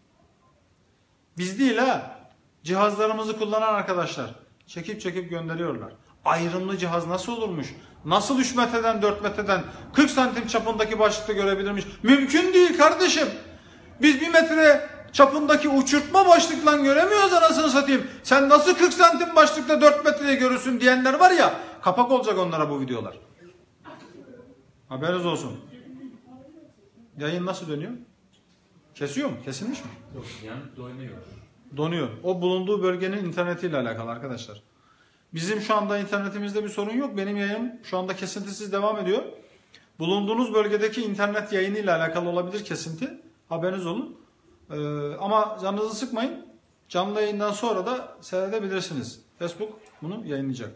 Biz değil ha. Cihazlarımızı kullanan arkadaşlar çekip gönderiyorlar. Ayrımlı cihaz nasıl olurmuş? Nasıl 3 metreden 4 metreden 40 santim çapındaki başlıkta görebilirmiş? Mümkün değil kardeşim. Biz 1 metre çapındaki uçurtma başlıkla göremiyoruz anasını satayım. Sen nasıl 40 santim başlıkta 4 metreye görürsün diyenler var ya, kapak olacak onlara bu videolar. Haberiniz olsun. Yayın nasıl dönüyor? Kesiyor mu? Kesilmiş mi? Yok, yani donuyor. Donuyor. O bulunduğu bölgenin internetiyle alakalı arkadaşlar. Bizim şu anda internetimizde bir sorun yok. Benim yayınım şu anda kesintisiz devam ediyor. Bulunduğunuz bölgedeki internet yayınıyla alakalı olabilir kesinti. Haberiniz olun. Ama canınızı sıkmayın. Canlı yayından sonra da seyredebilirsiniz. Facebook bunu yayınlayacak.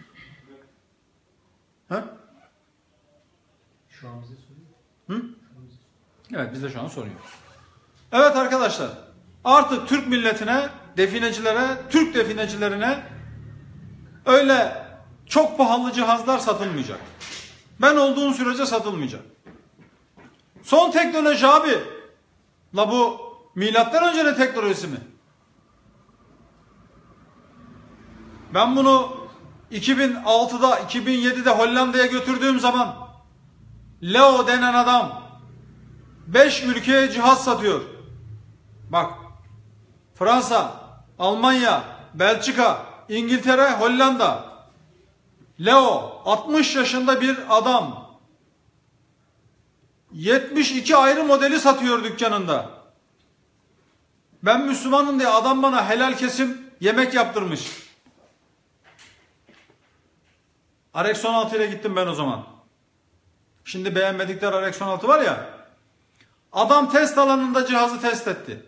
Ha? Şu an bize soruyor. Hı? Evet, bizde şu an sorun yok. Evet arkadaşlar. Artık Türk milletine, definecilere, Türk definecilerine öyle çok pahalı cihazlar satılmayacak. Ben olduğum sürece satılmayacak. Son teknoloji abi. La bu milattan öncenin teknolojisi mi? Ben bunu 2006'da, 2007'de Hollanda'ya götürdüğüm zaman Leo denen adam 5 ülkeye cihaz satıyor. Bak, Fransa, Almanya, Belçika, İngiltere, Hollanda. Leo 60 yaşında bir adam. 72 ayrı modeli satıyor dükkanında. Ben Müslümanım diye adam bana helal kesim yemek yaptırmış. RX 16 ile gittim ben o zaman. Şimdi beğenmedikleri RX 16 var ya. Adam test alanında cihazı test etti.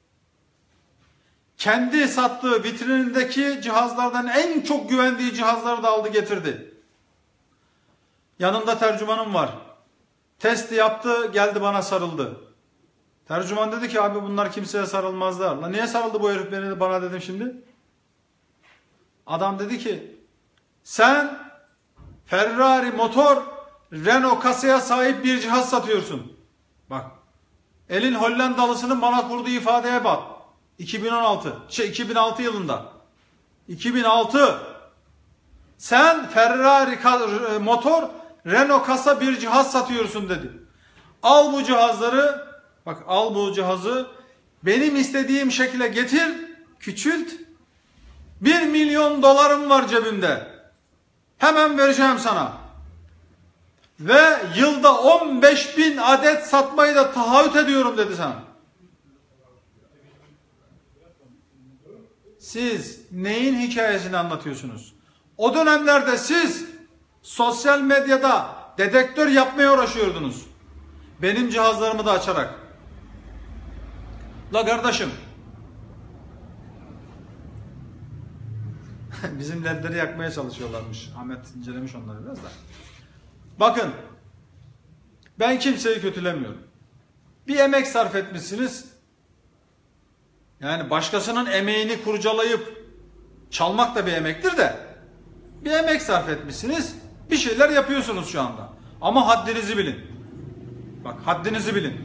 Kendi sattığı vitrinindeki cihazlardan en çok güvendiği cihazları da aldı getirdi. Yanımda tercümanım var. Testi yaptı, geldi bana sarıldı. Tercüman dedi ki abi bunlar kimseye sarılmazlar. La niye sarıldı bu herif bana dedim şimdi. Adam dedi ki sen Ferrari motor Renault kasaya sahip bir cihaz satıyorsun. Bak elin Hollandalısının bana kurduğu ifadeye bak. 2006 yılında. 2006 sen Ferrari motor Renault kasa bir cihaz satıyorsun dedi. Al bu cihazları, bak al bu cihazı benim istediğim şekilde getir, küçült. 1 milyon dolarım var cebimde. Hemen vereceğim sana. Ve yılda 15.000 adet satmayı da taahhüt ediyorum dedi sana. Siz neyin hikayesini anlatıyorsunuz? O dönemlerde siz sosyal medyada dedektör yapmaya uğraşıyordunuz. Benim cihazlarımı da açarak. La kardeşim. Bizim ledleri yakmaya çalışıyorlarmış. Ahmet incelemiş onları biraz da. Bakın. Ben kimseyi kötülemiyorum. Bir emek sarf etmişsiniz. Yani başkasının emeğini kurcalayıp çalmak da bir emektir de. Bir emek sarf etmişsiniz. Bir şeyler yapıyorsunuz şu anda. Ama haddinizi bilin. Bak haddinizi bilin.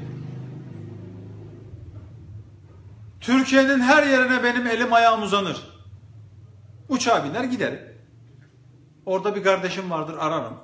Türkiye'nin her yerine benim elim ayağım uzanır. Uçağa biner giderim. Orada bir kardeşim vardır ararım.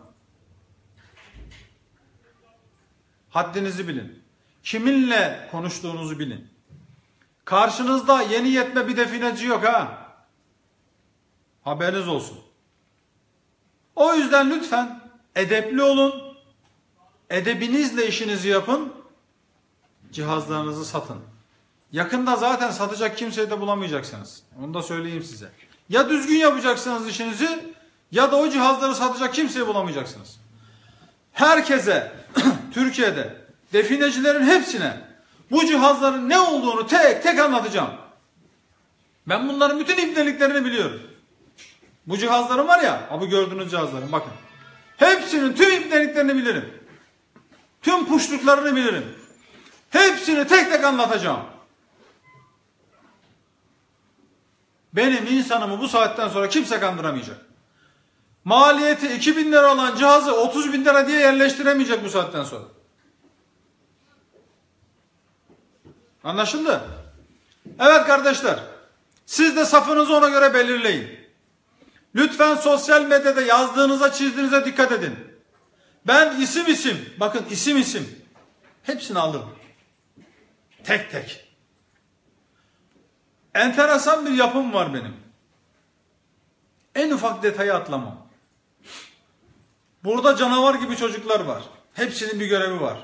Haddinizi bilin. Kiminle konuştuğunuzu bilin. Karşınızda yeni yetme bir defineci yok ha. Haberiniz olsun. O yüzden lütfen edepli olun. Edebinizle işinizi yapın. Cihazlarınızı satın. Yakında zaten satacak kimseyi de bulamayacaksınız. Onu da söyleyeyim size. Ya düzgün yapacaksınız işinizi ya da o cihazları satacak kimseyi bulamayacaksınız. Herkese Türkiye'de definecilerin hepsine bu cihazların ne olduğunu tek tek anlatacağım. Ben bunların bütün ibneliklerini biliyorum. Bu cihazların var ya, bu gördüğünüz cihazların bakın. Hepsinin tüm ibneliklerini bilirim. Tüm puşluklarını bilirim. Hepsini tek tek anlatacağım. Benim insanımı bu saatten sonra kimse kandıramayacak. Maliyeti 2.000 lira olan cihazı 30.000 lira diye yerleştiremeyecek bu saatten sonra. Anlaşıldı? Evet kardeşler. Siz de safınızı ona göre belirleyin. Lütfen sosyal medyada yazdığınıza çizdiğinize dikkat edin. Ben isim bakın isim hepsini alırım. Tek tek. Enteresan bir yapım var benim. En ufak detayı atlamam. Burada canavar gibi çocuklar var. Hepsinin bir görevi var.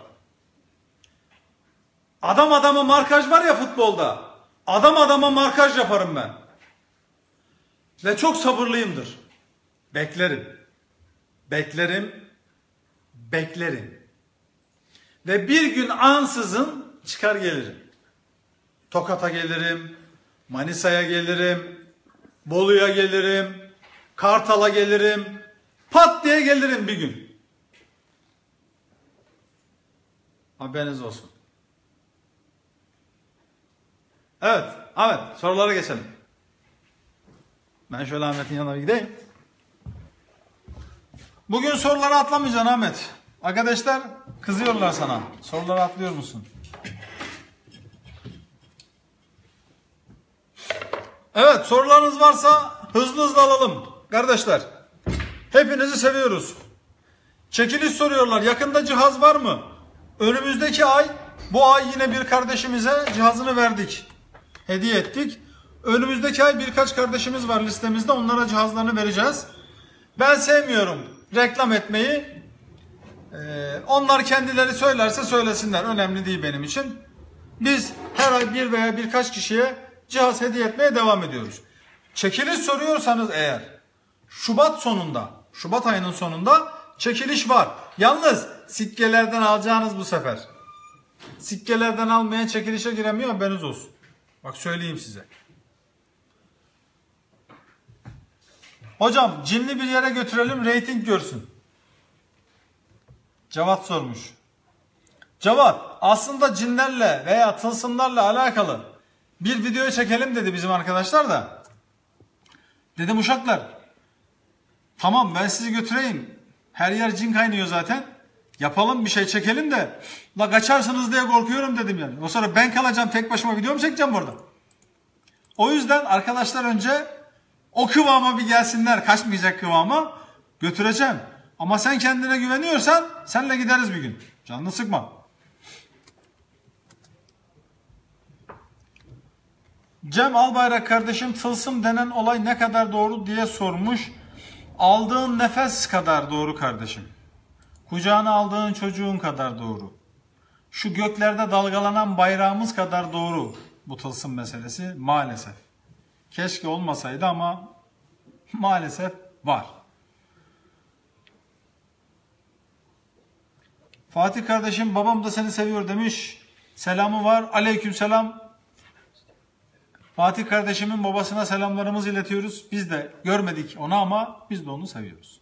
Adam adama markaj var ya futbolda. Adam adama markaj yaparım ben. Ve çok sabırlıyımdır. Beklerim. Ve bir gün ansızın çıkar gelirim. Tokat'a gelirim. Manisa'ya gelirim. Bolu'ya gelirim. Kartal'a gelirim. Pat diye gelirim bir gün. Haberiniz olsun. Evet, Ahmet sorulara geçelim. Ben şöyle Ahmet'in yanına gideyim. Bugün soruları atlamayacaksın Ahmet. Arkadaşlar kızıyorlar sana. Soruları atlıyor musun? Evet, sorularınız varsa hızlı alalım. Kardeşler, hepinizi seviyoruz. Çekiliş soruyorlar. Yakında cihaz var mı? Önümüzdeki ay, bu ay yine bir kardeşimize cihazını verdik. Hediye ettik. Önümüzdeki ay birkaç kardeşimiz var listemizde. Onlara cihazlarını vereceğiz. Ben sevmiyorum reklam etmeyi. Onlar kendileri söylerse söylesinler. Önemli değil benim için. Biz her ay bir veya birkaç kişiye cihaz hediye etmeye devam ediyoruz. Çekiliş soruyorsanız eğer Şubat ayının sonunda çekiliş var. Yalnız sikkelerden alacağınız bu sefer. Sikkelerden almayan çekilişe giremiyor, haberiniz olsun. Bak söyleyeyim size. Hocam cinli bir yere götürelim, reyting görsün. Cevat sormuş. Cevat, aslında cinlerle veya tılsımlarla alakalı bir video çekelim dedi bizim arkadaşlar da. Dedim uşaklar, tamam ben sizi götüreyim. Her yer cin kaynıyor zaten. Yapalım bir şey çekelim de la kaçarsınız diye korkuyorum dedim yani. O sonra ben kalacağım tek başıma, video mu çekeceğim burada? O yüzden arkadaşlar önce o kıvama bir gelsinler, kaçmayacak kıvama götüreceğim. Ama sen kendine güveniyorsan senle gideriz bir gün. Canını sıkma. Cem Albayrak kardeşim, tılsım denen olay ne kadar doğru diye sormuş. Aldığın nefes kadar doğru kardeşim. Kucağına aldığın çocuğun kadar doğru. Şu göklerde dalgalanan bayrağımız kadar doğru bu tılsım meselesi maalesef. Keşke olmasaydı ama maalesef var. Fatih kardeşim, babam da seni seviyor demiş. Selamı var. Aleykümselam. Fatih kardeşimin babasına selamlarımızı iletiyoruz. Biz de görmedik onu ama biz de onu seviyoruz.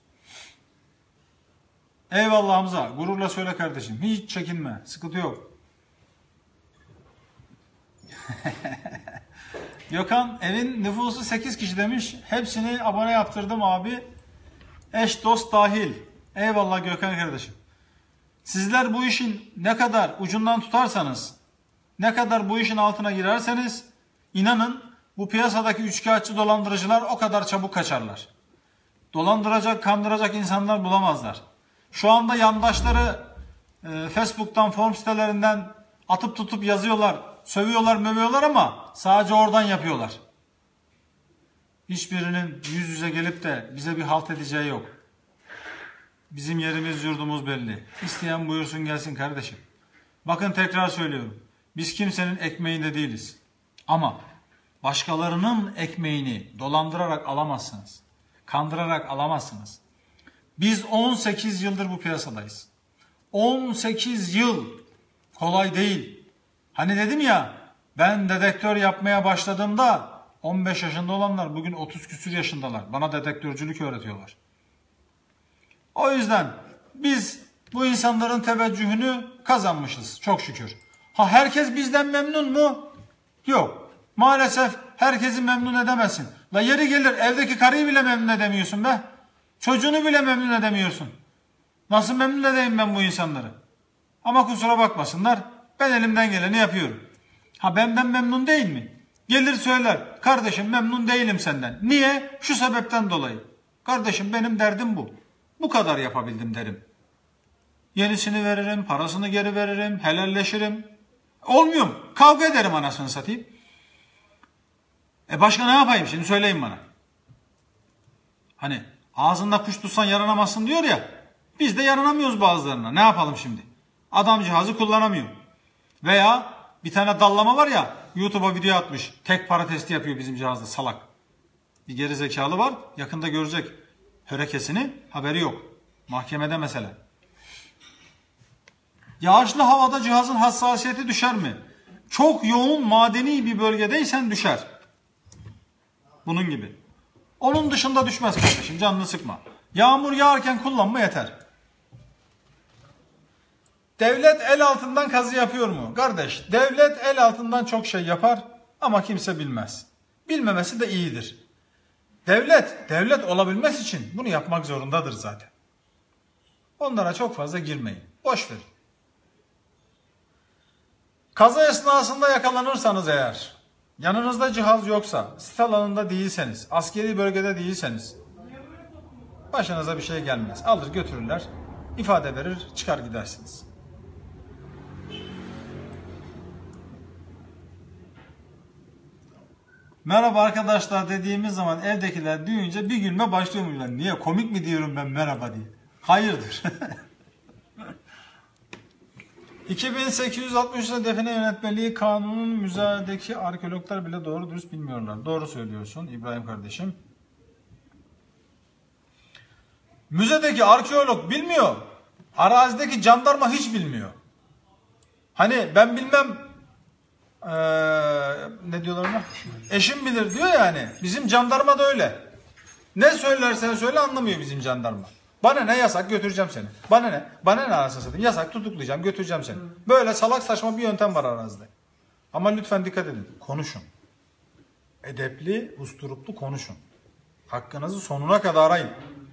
Eyvallah Hamza. Gururla söyle kardeşim. Hiç çekinme. Sıkıntı yok. Gökhan, evin nüfusu 8 kişi demiş. Hepsini abone yaptırdım abi. Eş dost dahil. Eyvallah Gökhan kardeşim. Sizler bu işin ne kadar ucundan tutarsanız, ne kadar bu işin altına girerseniz, inanın bu piyasadaki üçkağıtçı dolandırıcılar o kadar çabuk kaçarlar. Dolandıracak, kandıracak insanlar bulamazlar. Şu anda yandaşları Facebook'tan, form sitelerinden atıp tutup yazıyorlar, sövüyorlar, mövüyorlar ama sadece oradan yapıyorlar. Hiçbirinin yüz yüze gelip de bize bir halt edeceği yok. Bizim yerimiz yurdumuz belli. İsteyen buyursun gelsin kardeşim. Bakın tekrar söylüyorum. Biz kimsenin ekmeğinde değiliz. Ama başkalarının ekmeğini dolandırarak alamazsınız. Kandırarak alamazsınız. Biz 18 yıldır bu piyasadayız. 18 yıl kolay değil. Hani dedim ya, ben dedektör yapmaya başladığımda 15 yaşında olanlar bugün 30 küsür yaşındalar. Bana dedektörcülük öğretiyorlar. O yüzden biz bu insanların teveccühünü kazanmışız çok şükür. Ha, herkes bizden memnun mu? Yok. Maalesef herkesi memnun edemezsin. La yeri gelir evdeki karıyı bile memnun edemiyorsun be. Çocuğunu bile memnun edemiyorsun. Nasıl memnun edeyim ben bu insanları? Ama kusura bakmasınlar, ben elimden geleni yapıyorum. Ha, benden memnun değil mi? Gelir söyler, kardeşim memnun değilim senden. Niye? Şu sebepten dolayı. Kardeşim benim derdim bu. Bu kadar yapabildim derim. Yenisini veririm, parasını geri veririm, helalleşirim. Olmuyor mu? Kavga ederim anasını satayım. Başka ne yapayım şimdi, söyleyin bana. Hani ağzında kuş tutsan yaranamazsın diyor ya. Biz de yaranamıyoruz bazılarına. Ne yapalım şimdi? Adam cihazı kullanamıyor. Veya bir tane dallama var ya, YouTube'a video atmış. Tek para testi yapıyor bizim cihazda, salak. Bir geri zekalı var, yakında görecek hörekesini, haberi yok. Mahkemede mesela. Yağışlı havada cihazın hassasiyeti düşer mi? Çok yoğun madeni bir bölgedeysen düşer. Bunun gibi. Onun dışında düşmez kardeşim, canını sıkma. Yağmur yağarken kullanma yeter. Devlet el altından kazı yapıyor mu? Kardeş, devlet el altından çok şey yapar ama kimse bilmez. Bilmemesi de iyidir. Devlet olabilmesi için bunu yapmak zorundadır zaten. Onlara çok fazla girmeyin. Boş verin. Kaza esnasında yakalanırsanız eğer, yanınızda cihaz yoksa, sit alanında değilseniz, askeri bölgede değilseniz, başınıza bir şey gelmez. Alır götürürler, ifade verir, çıkar gidersiniz. Merhaba arkadaşlar dediğimiz zaman evdekiler duyunca bir gülme başlıyor mu? Niye? Komik mi diyorum ben merhaba diye? Hayırdır? 2863'te define yönetmeliği kanunun müzedeki arkeologlar bile doğru dürüst bilmiyorlar. Doğru söylüyorsun İbrahim kardeşim. Müzedeki arkeolog bilmiyor. Arazideki jandarma hiç bilmiyor. Hani ben bilmem ne diyorlar ona? Eşim bilir diyor yani. Bizim jandarma da öyle. Ne söylersen söyle anlamıyor bizim jandarma. Bana ne yasak, götüreceğim seni. Bana ne? Bana ne arasını satayım? Yasak, tutuklayacağım, götüreceğim seni. Böyle salak saçma bir yöntem var aranızda. Ama lütfen dikkat edin. Konuşun. Edepli, usturuplu konuşun. Hakkınızı sonuna kadar arayın.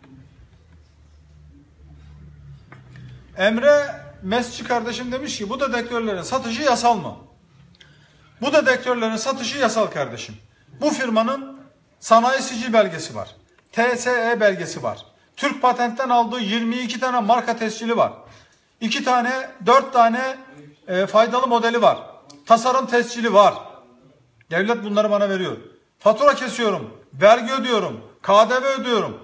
Emre Mesci kardeşim demiş ki bu dedektörlerin satışı yasal mı? Bu dedektörlerin satışı yasal kardeşim. Bu firmanın sanayi sicil belgesi var. TSE belgesi var. Türk Patent'ten aldığı 22 tane marka tescili var. 4 tane faydalı modeli var. Tasarım tescili var. Devlet bunları bana veriyor. Fatura kesiyorum. Vergi ödüyorum. KDV ödüyorum.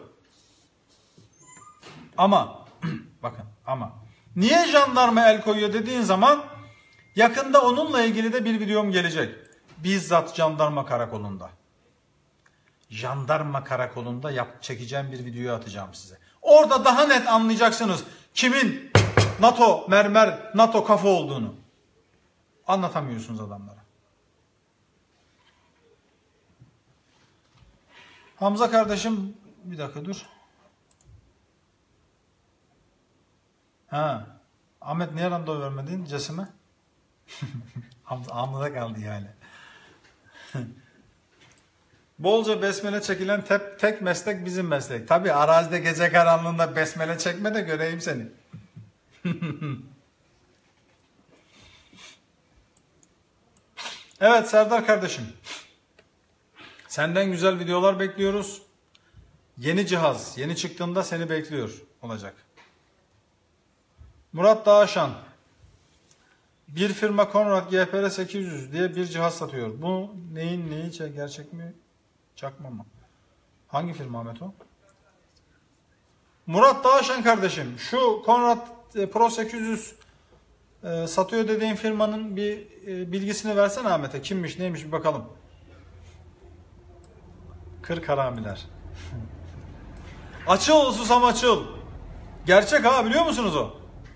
Ama bakın ama niye jandarma el koyuyor dediğin zaman yakında onunla ilgili de bir videom gelecek. Bizzat jandarma karakolunda. Jandarma karakolunda çekeceğim bir videoyu atacağım size. Orada daha net anlayacaksınız kimin NATO mermer, NATO kafa olduğunu. Anlatamıyorsunuz adamlara. Hamza kardeşim bir dakika dur. Ahmet niye randevu vermedin Cesim'e? Hamza'da kaldı yani. Bolca besmele çekilen tek meslek bizim meslek. Tabi arazide gece karanlığında besmele çekme de göreyim seni. Evet Serdar kardeşim. Senden güzel videolar bekliyoruz. Yeni cihaz, yeni çıktığında seni bekliyor olacak. Murat Dağaşan. Bir firma Conrad GPR 800 diye bir cihaz satıyor. Bu neyi gerçek mi? Çakma mı? Hangi firma Ahmet o? Murat Dağşen kardeşim, şu Conrad Pro 800 satıyor dediğin firmanın bir bilgisini versene Ahmet'e. Kimmiş neymiş bir bakalım. 40 haramiler. Açıl susam açıl. Gerçek ha, biliyor musunuz o?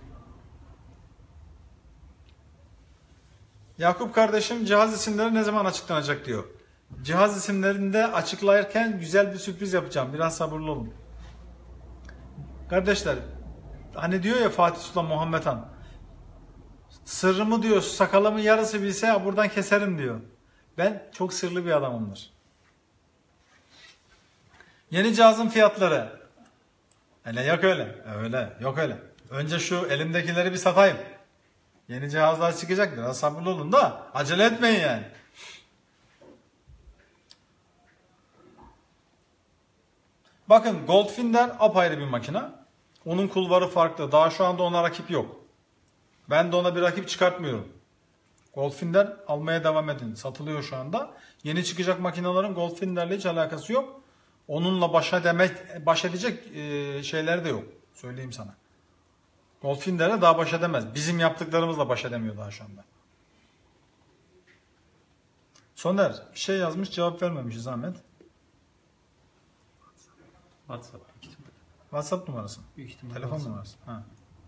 Yakup kardeşim cihaz isimleri ne zaman açıklanacak diyor. Cihaz isimlerini de açıklarken güzel bir sürpriz yapacağım. Biraz sabırlı olun. Kardeşler, hani diyor ya Fatih Sultan Muhammed Han, sırrımı diyor sakalımın yarısı bilse ya buradan keserim diyor. Ben çok sırlı bir adamımdır. Yeni cihazın fiyatları. Öyle yok öyle. Öyle yok öyle. Önce şu elimdekileri bir satayım. Yeni cihazlar çıkacak. Biraz sabırlı olun da acele etmeyin yani. Bakın Goldfinger apayrı bir makine. Onun kulvarı farklı. Daha şu anda ona rakip yok. Ben de ona bir rakip çıkartmıyorum. Goldfinger almaya devam edin. Satılıyor şu anda. Yeni çıkacak makinelerin Goldfinger'le hiç alakası yok. Onunla baş edecek şeyler de yok. Söyleyeyim sana. Goldfinger'le daha baş edemez. Bizim yaptıklarımızla baş edemiyor daha şu anda. Soner bir şey yazmış, cevap vermemişiz Ahmet. WhatsApp. WhatsApp numarası. Büyük ihtimalle Telefon WhatsApp. numarası. Ha.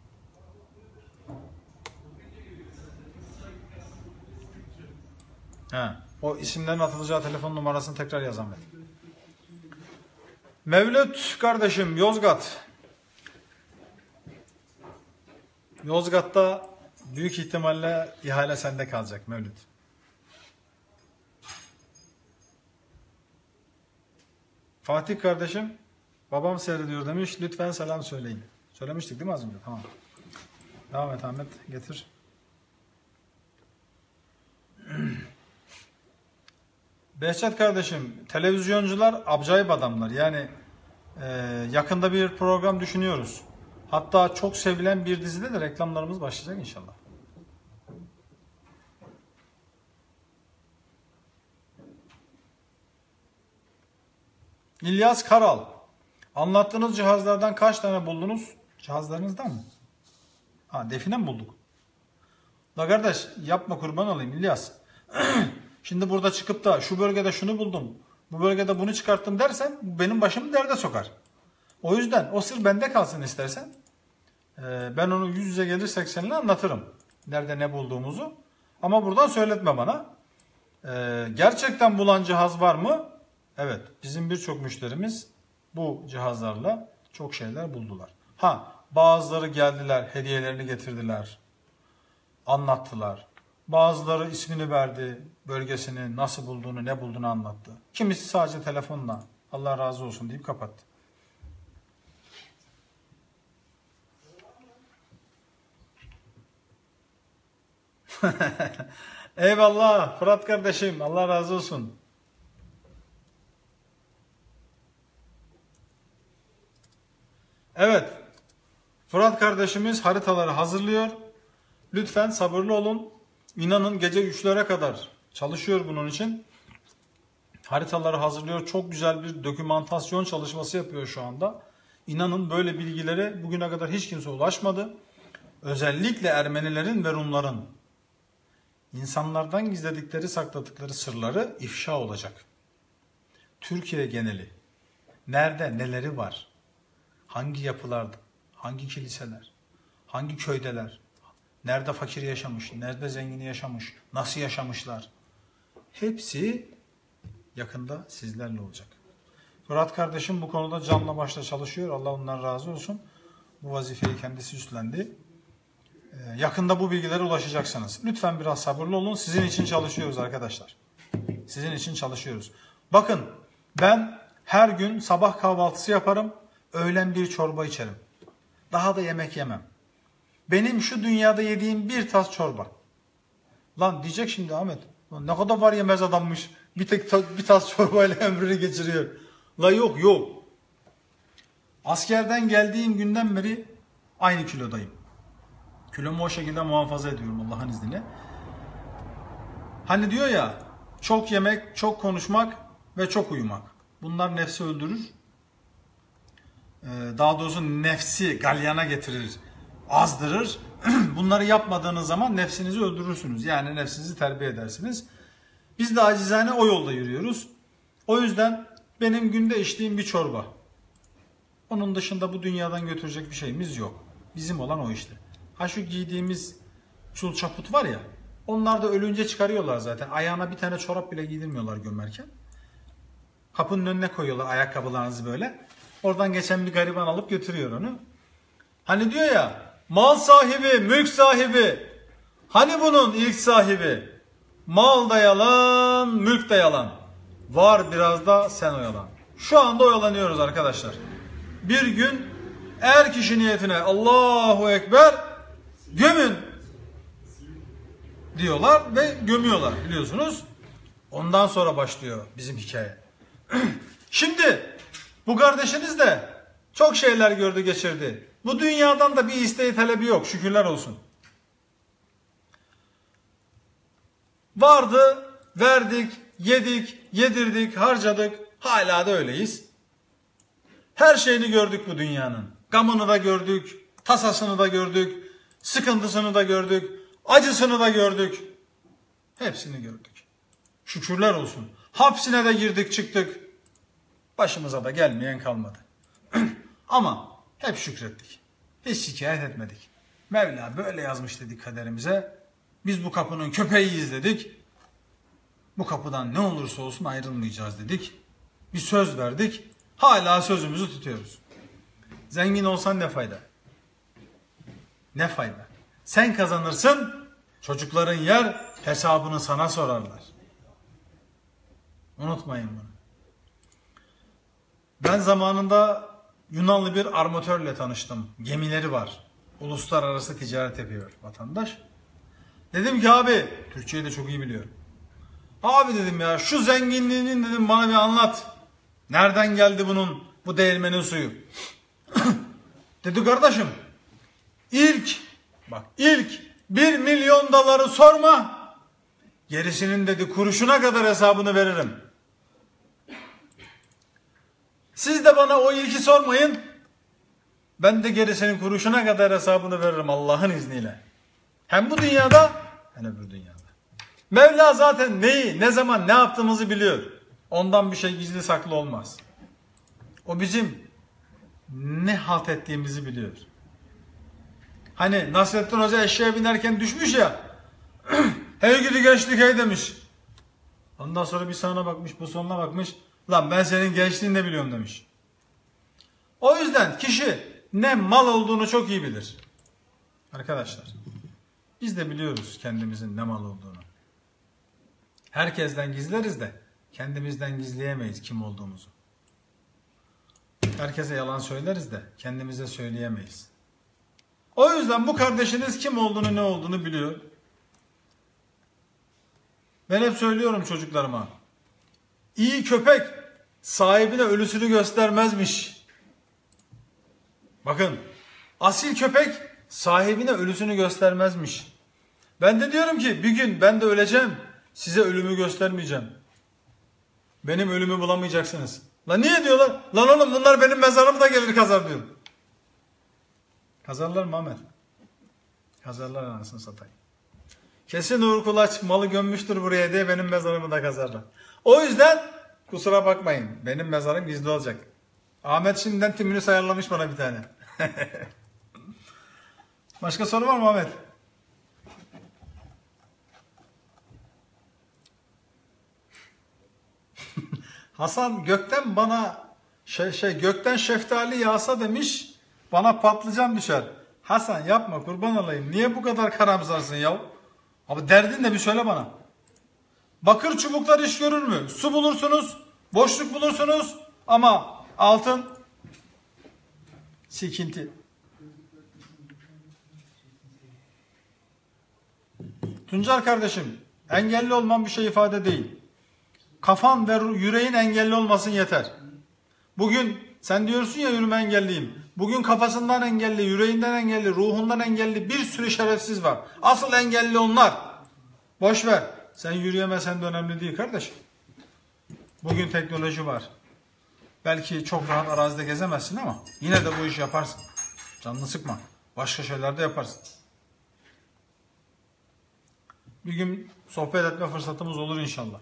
Ha. O isimlerin atılacağı telefon numarasını tekrar yaz Ahmet. Mevlüt kardeşim, Yozgat. Yozgat'ta büyük ihtimalle ihale sende kalacak Mevlüt. Fatih kardeşim, babam seyrediyor demiş. Lütfen selam söyleyin. Söylemiştik değil mi az önce? Tamam. Devam et Ahmet, getir. Behçet kardeşim, televizyoncular acayip adamlar. Yani yakında bir program düşünüyoruz. Hatta çok sevilen bir dizide de reklamlarımız başlayacak inşallah. İlyas Karal, anlattığınız cihazlardan kaç tane buldunuz? Cihazlarınızdan mı? Ha, define mi bulduk? La kardeş yapma, kurban olayım İlyas. Şimdi burada çıkıp da şu bölgede şunu buldum, bu bölgede bunu çıkarttım dersen benim başımı derde sokar. O yüzden o sır bende kalsın istersen. Ben onu yüz yüze gelirsek seninle anlatırım. Nerede ne bulduğumuzu. Ama buradan söyletme bana. Gerçekten bulan cihaz var mı? Evet. Bizim birçok müşterimiz bu cihazlarla çok şeyler buldular. Ha, bazıları geldiler, hediyelerini getirdiler. Anlattılar. Bazıları ismini verdi, bölgesini, nasıl bulduğunu, ne bulduğunu anlattı. Kimisi sadece telefonla Allah razı olsun deyip kapattı. Eyvallah Fırat kardeşim, Allah razı olsun. Evet, Fırat kardeşimiz haritaları hazırlıyor. Lütfen sabırlı olun. İnanın gece 3'lere kadar çalışıyor bunun için. Haritaları hazırlıyor. Çok güzel bir dokümantasyon çalışması yapıyor şu anda. İnanın böyle bilgilere bugüne kadar hiç kimse ulaşmadı. Özellikle Ermenilerin ve Rumların insanlardan gizledikleri, sakladıkları sırları ifşa olacak. Türkiye geneli. Nerede neleri var? Hangi yapılarda? Hangi kiliseler? Hangi köydeler? Nerede fakir yaşamış? Nerede zengin yaşamış? Nasıl yaşamışlar? Hepsi yakında sizlerle olacak. Fırat kardeşim bu konuda canla başla çalışıyor. Allah ondan razı olsun. Bu vazifeyi kendisi üstlendi. Yakında bu bilgilere ulaşacaksınız. Lütfen biraz sabırlı olun. Sizin için çalışıyoruz arkadaşlar. Sizin için çalışıyoruz. Bakın ben her gün sabah kahvaltısı yaparım. Öğlen bir çorba içerim. Daha da yemek yemem. Benim şu dünyada yediğim bir tas çorba. Lan diyecek şimdi Ahmet. Ne kadar var yemez adammış. Bir tas çorbayla ömrünü geçiriyor. La yok. Askerden geldiğim günden beri aynı kilodayım. Kilomu o şekilde muhafaza ediyorum Allah'ın izniyle. Hani diyor ya, çok yemek, çok konuşmak ve çok uyumak. Bunlar nefsi öldürür. daha doğrusu nefsi galyana getirir, azdırır. Bunları yapmadığınız zaman nefsinizi öldürürsünüz. Yani nefsinizi terbiye edersiniz. Biz de acizane o yolda yürüyoruz. O yüzden benim günde içtiğim bir çorba. Onun dışında bu dünyadan götürecek bir şeyimiz yok. Bizim olan o işte. Ha şu giydiğimiz çul çaput var ya, onlar da ölünce çıkarıyorlar zaten. Ayağına bir tane çorap bile giydirmiyorlar gömerken. Kapının önüne koyuyorlar ayakkabılarınızı böyle. Oradan geçen bir gariban alıp götürüyor onu. Hani diyor ya, mal sahibi, mülk sahibi. Hani bunun ilk sahibi? Mal da yalan, mülk de yalan. Var biraz da sen oyalan. Şu anda oyalanıyoruz arkadaşlar. Bir gün er kişi niyetine Allahu Ekber gömün diyorlar ve gömüyorlar biliyorsunuz. Ondan sonra başlıyor bizim hikaye. Şimdi bu kardeşiniz de çok şeyler gördü geçirdi. Bu dünyadan da bir isteği talebi yok, şükürler olsun. Vardı, verdik, yedik, yedirdik, harcadık. Hala da öyleyiz. Her şeyini gördük bu dünyanın. Gamını da gördük, tasasını da gördük, sıkıntısını da gördük, acısını da gördük. Hepsini gördük. Şükürler olsun. Hapsine de girdik çıktık. Başımıza da gelmeyen kalmadı. Ama hep şükrettik. Hiç şikayet etmedik. Mevla böyle yazmış dedik kaderimize. Biz bu kapının köpeğiyiz dedik. Bu kapıdan ne olursa olsun ayrılmayacağız dedik. Bir söz verdik. Hala sözümüzü tutuyoruz. Zengin olsan ne fayda? Ne fayda? Sen kazanırsın, çocukların yer, hesabını sana sorarlar. Unutmayın bunu. Ben zamanında Yunanlı bir armatörle tanıştım. Gemileri var. Uluslararası ticaret yapıyor vatandaş. Dedim ki abi, Türkçeyi de çok iyi biliyorum. Abi dedim ya, şu zenginliğinin dedim bana bir anlat. Nereden geldi bu değirmenin suyu? Dedi kardeşim, ilk 1 milyon doları sorma. Gerisinin dedi kuruşuna kadar hesabını veririm. Siz de bana o ilki sormayın. Ben de gerisinin kuruşuna kadar hesabını veririm Allah'ın izniyle. Hem bu dünyada hem öbür dünyada. Mevla zaten neyi, ne zaman, ne yaptığımızı biliyor. Ondan bir şey gizli saklı olmaz. O bizim ne halt ettiğimizi biliyor. Hani Nasrettin Hoca eşeğe binerken düşmüş ya. Hey gidi gençlik hey demiş. Ondan sonra bir sağına bakmış, bu soluna bakmış. Lan ben senin gençliğini de biliyorum demiş. O yüzden kişi ne mal olduğunu çok iyi bilir. Arkadaşlar, biz de biliyoruz kendimizin ne mal olduğunu. Herkesten gizleriz de kendimizden gizleyemeyiz kim olduğumuzu. Herkese yalan söyleriz de kendimize söyleyemeyiz. O yüzden bu kardeşiniz kim olduğunu, ne olduğunu biliyor. Ben hep söylüyorum çocuklarıma. İyi köpek sahibine ölüsünü göstermezmiş. Bakın, asil köpek sahibine ölüsünü göstermezmiş. Ben de diyorum ki bir gün ben de öleceğim. Size ölümü göstermeyeceğim. Benim ölümü bulamayacaksınız. Lan niye diyorlar? Lan oğlum bunlar benim mezarımı da gelir kazar diyor. Kazarlar mı Ahmet? Kazarlar anasını satayım. Kesin Uğur Kulaç malı gömmüştür buraya diye benim mezarımı da kazarlar. O yüzden kusura bakmayın. Benim mezarım gizli olacak. Ahmet şimdiden timini sayarlamış bana bir tane. Başka soru var mı Ahmet? Hasan gökten bana gökten şeftali yağsa demiş, bana patlıcan düşer. Hasan yapma kurban olayım. Niye bu kadar karamsarsın ya? Abi derdin de bir söyle bana. Bakır çubuklar iş görür mü? Su bulursunuz, boşluk bulursunuz ama altın sikinti. Tuncer kardeşim, engelli olman bir şey ifade değil. Kafan ve yüreğin engelli olmasın yeter. Bugün sen diyorsun ya yürüme engelliyim. Bugün kafasından engelli, yüreğinden engelli, ruhundan engelli bir sürü şerefsiz var. Asıl engelli onlar. Boş ver. Sen yürüyemesen de önemli değil kardeşim. Bugün teknoloji var. Belki çok rahat arazide gezemezsin ama yine de bu işi yaparsın. Canını sıkma. Başka şeyler de yaparsın. Bir gün sohbet etme fırsatımız olur inşallah.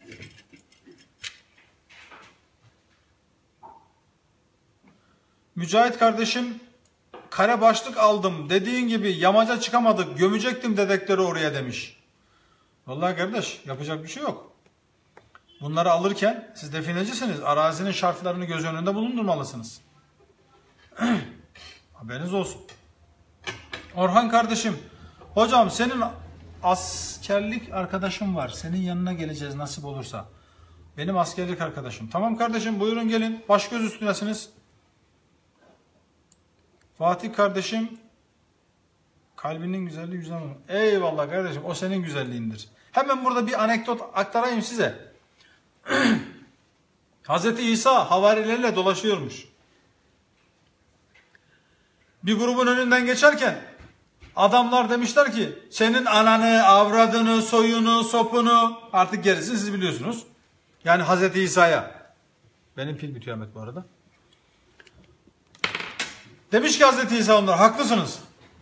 Mücahit kardeşim, kare başlık aldım. Dediğin gibi yamaca çıkamadık. Gömecektim dedekleri oraya demiş. Vallahi kardeş, yapacak bir şey yok. Bunları alırken siz definecisiniz. Arazinin şartlarını göz önünde bulundurmalısınız. Haberiniz olsun. Orhan kardeşim, hocam senin askerlik arkadaşım var. Senin yanına geleceğiz nasip olursa. Benim askerlik arkadaşım. Tamam kardeşim, buyurun gelin. Baş göz üstünesiniz. Fatih kardeşim, kalbinin güzelliği güzel mi? Eyvallah kardeşim, o senin güzelliğindir. Hemen burada bir anekdot aktarayım size. Hazreti İsa havarileriyle dolaşıyormuş. Bir grubun önünden geçerken adamlar demişler ki senin ananı, avradını, soyunu, sopunu, artık gerisini siz biliyorsunuz. Yani Hazreti İsa'ya. Benim pil bitiyor Ahmet bu arada. Demiş ki Hazreti İsa onlara, haklısınız.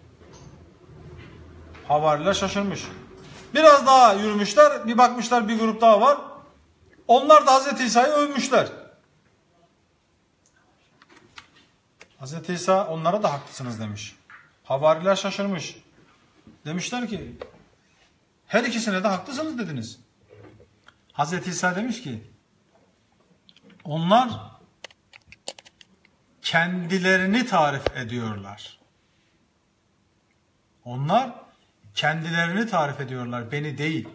Havariler şaşırmış. Biraz daha yürümüşler, bir bakmışlar bir grup daha var. Onlar da Hazreti İsa'yı övmüşler. Hazreti İsa onlara da haklısınız demiş. Havariler şaşırmış. Demişler ki her ikisine de haklısınız dediniz. Hazreti İsa demiş ki onlar kendilerini tarif ediyorlar. Onlar kendilerini tarif ediyorlar, beni değil.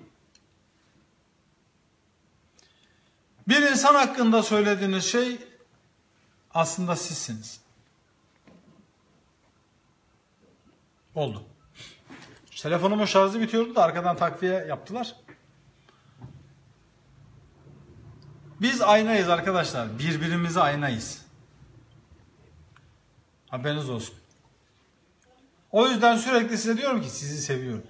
Bir insan hakkında söylediğiniz şey aslında sizsiniz. Oldu. Telefonumun şarjı bitiyordu da arkadan takviye yaptılar. Biz aynayız arkadaşlar. Birbirimize aynayız. Haberiniz olsun. O yüzden sürekli size diyorum ki sizi seviyorum.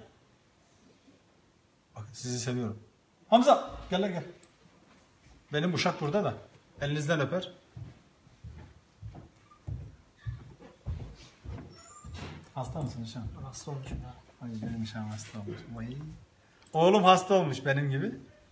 Bakın sizi seviyorum. Hamza gel. Benim uşak burada da. Elinizden öper. Hasta mısın Şam? Hasta olmuşum ya. Ay benim Şam hasta olmuş. Vay. Oğlum hasta olmuş benim gibi.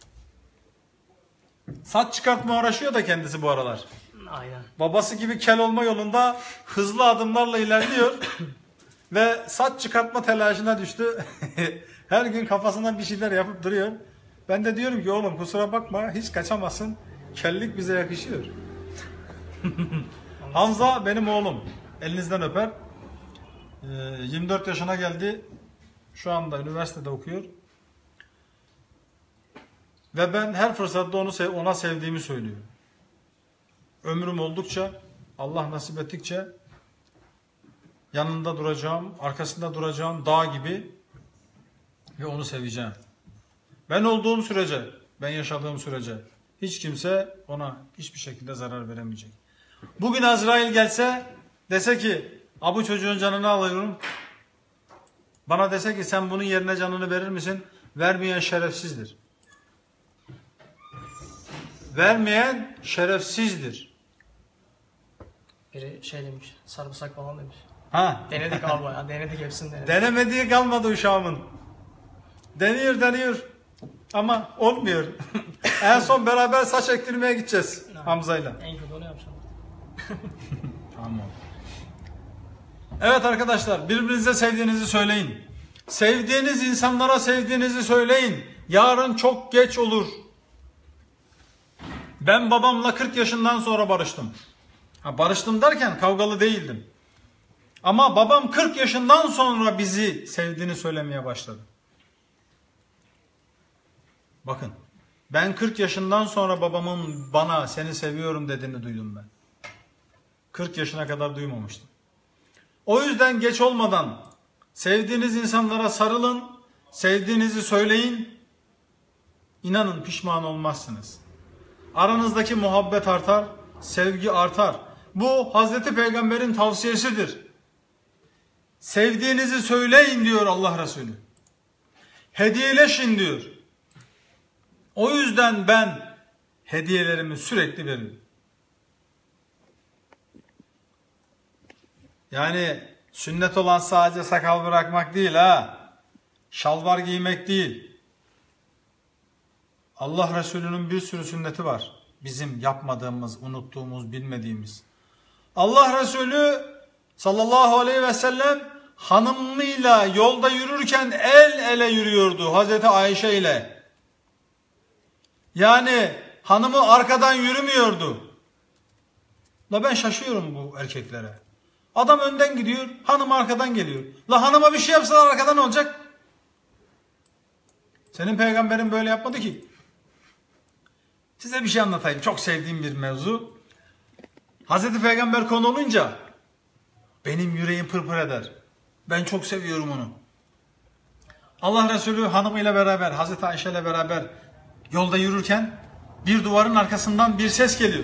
Saç çıkartma uğraşıyor da kendisi bu aralar. Aynen. Babası gibi kel olma yolunda hızlı adımlarla ilerliyor. Ve saç çıkartma telaşına düştü. Her gün kafasından bir şeyler yapıp duruyor. Ben de diyorum ki oğlum kusura bakma hiç kaçamazsın. Kellik bize yakışıyor. Hamza benim oğlum. Elinizden öper. 24 yaşına geldi. Şu anda üniversitede okuyor. Ve ben her fırsatta ona sevdiğimi söylüyorum. Ömrüm oldukça, Allah nasip ettikçe yanında duracağım, arkasında duracağım dağ gibi ve onu seveceğim. Ben olduğum sürece, ben yaşadığım sürece hiç kimse ona hiçbir şekilde zarar veremeyecek. Bugün Azrail gelse dese ki bu çocuğun canını alıyorum. Bana dese ki sen bunun yerine canını verir misin? Vermeyen şerefsizdir. Vermeyen şerefsizdir. Biri şey demiş, sarımsak falan demiş. Ha. Denedik abi ya, denedik hepsini denedik. Denemediği kalmadı uşağımın. Deniyor ama olmuyor. En son beraber saç ektirmeye gideceğiz Hamza'yla. En kötü onu yapacağım. Tamam. Evet arkadaşlar, birbirinize sevdiğinizi söyleyin. Sevdiğiniz insanlara sevdiğinizi söyleyin. Yarın çok geç olur. Ben babamla 40 yaşından sonra barıştım. Barıştım derken kavgalı değildim. Ama babam 40 yaşından sonra bizi sevdiğini söylemeye başladı. Bakın, ben 40 yaşından sonra babamın bana seni seviyorum dediğini duydum ben. 40 yaşına kadar duymamıştım. O yüzden geç olmadan sevdiğiniz insanlara sarılın, sevdiğinizi söyleyin. İnanın pişman olmazsınız. Aranızdaki muhabbet artar, sevgi artar. Bu Hazreti Peygamber'in tavsiyesidir. Sevdiğinizi söyleyin diyor Allah Resulü. Hediyeleşin diyor. O yüzden ben hediyelerimi sürekli veririm. Yani sünnet olan sadece sakal bırakmak değil ha. Şalvar giymek değil. Allah Resulü'nün bir sürü sünneti var. Bizim yapmadığımız, unuttuğumuz, bilmediğimiz. Allah Resulü sallallahu aleyhi ve sellem hanımıyla yolda yürürken el ele yürüyordu Hazreti Ayşe ile. Yani hanımı arkadan yürümüyordu. La ben şaşıyorum bu erkeklere. Adam önden gidiyor, hanım arkadan geliyor. La hanıma bir şey yapsalar arkadan olacak. Senin peygamberin böyle yapmadı ki. Size bir şey anlatayım. Çok sevdiğim bir mevzu. Hazreti Peygamber konu olunca benim yüreğim pırpır eder. Ben çok seviyorum onu. Allah Resulü hanımıyla beraber, Hazreti Ayşe ile beraber yolda yürürken bir duvarın arkasından bir ses geliyor.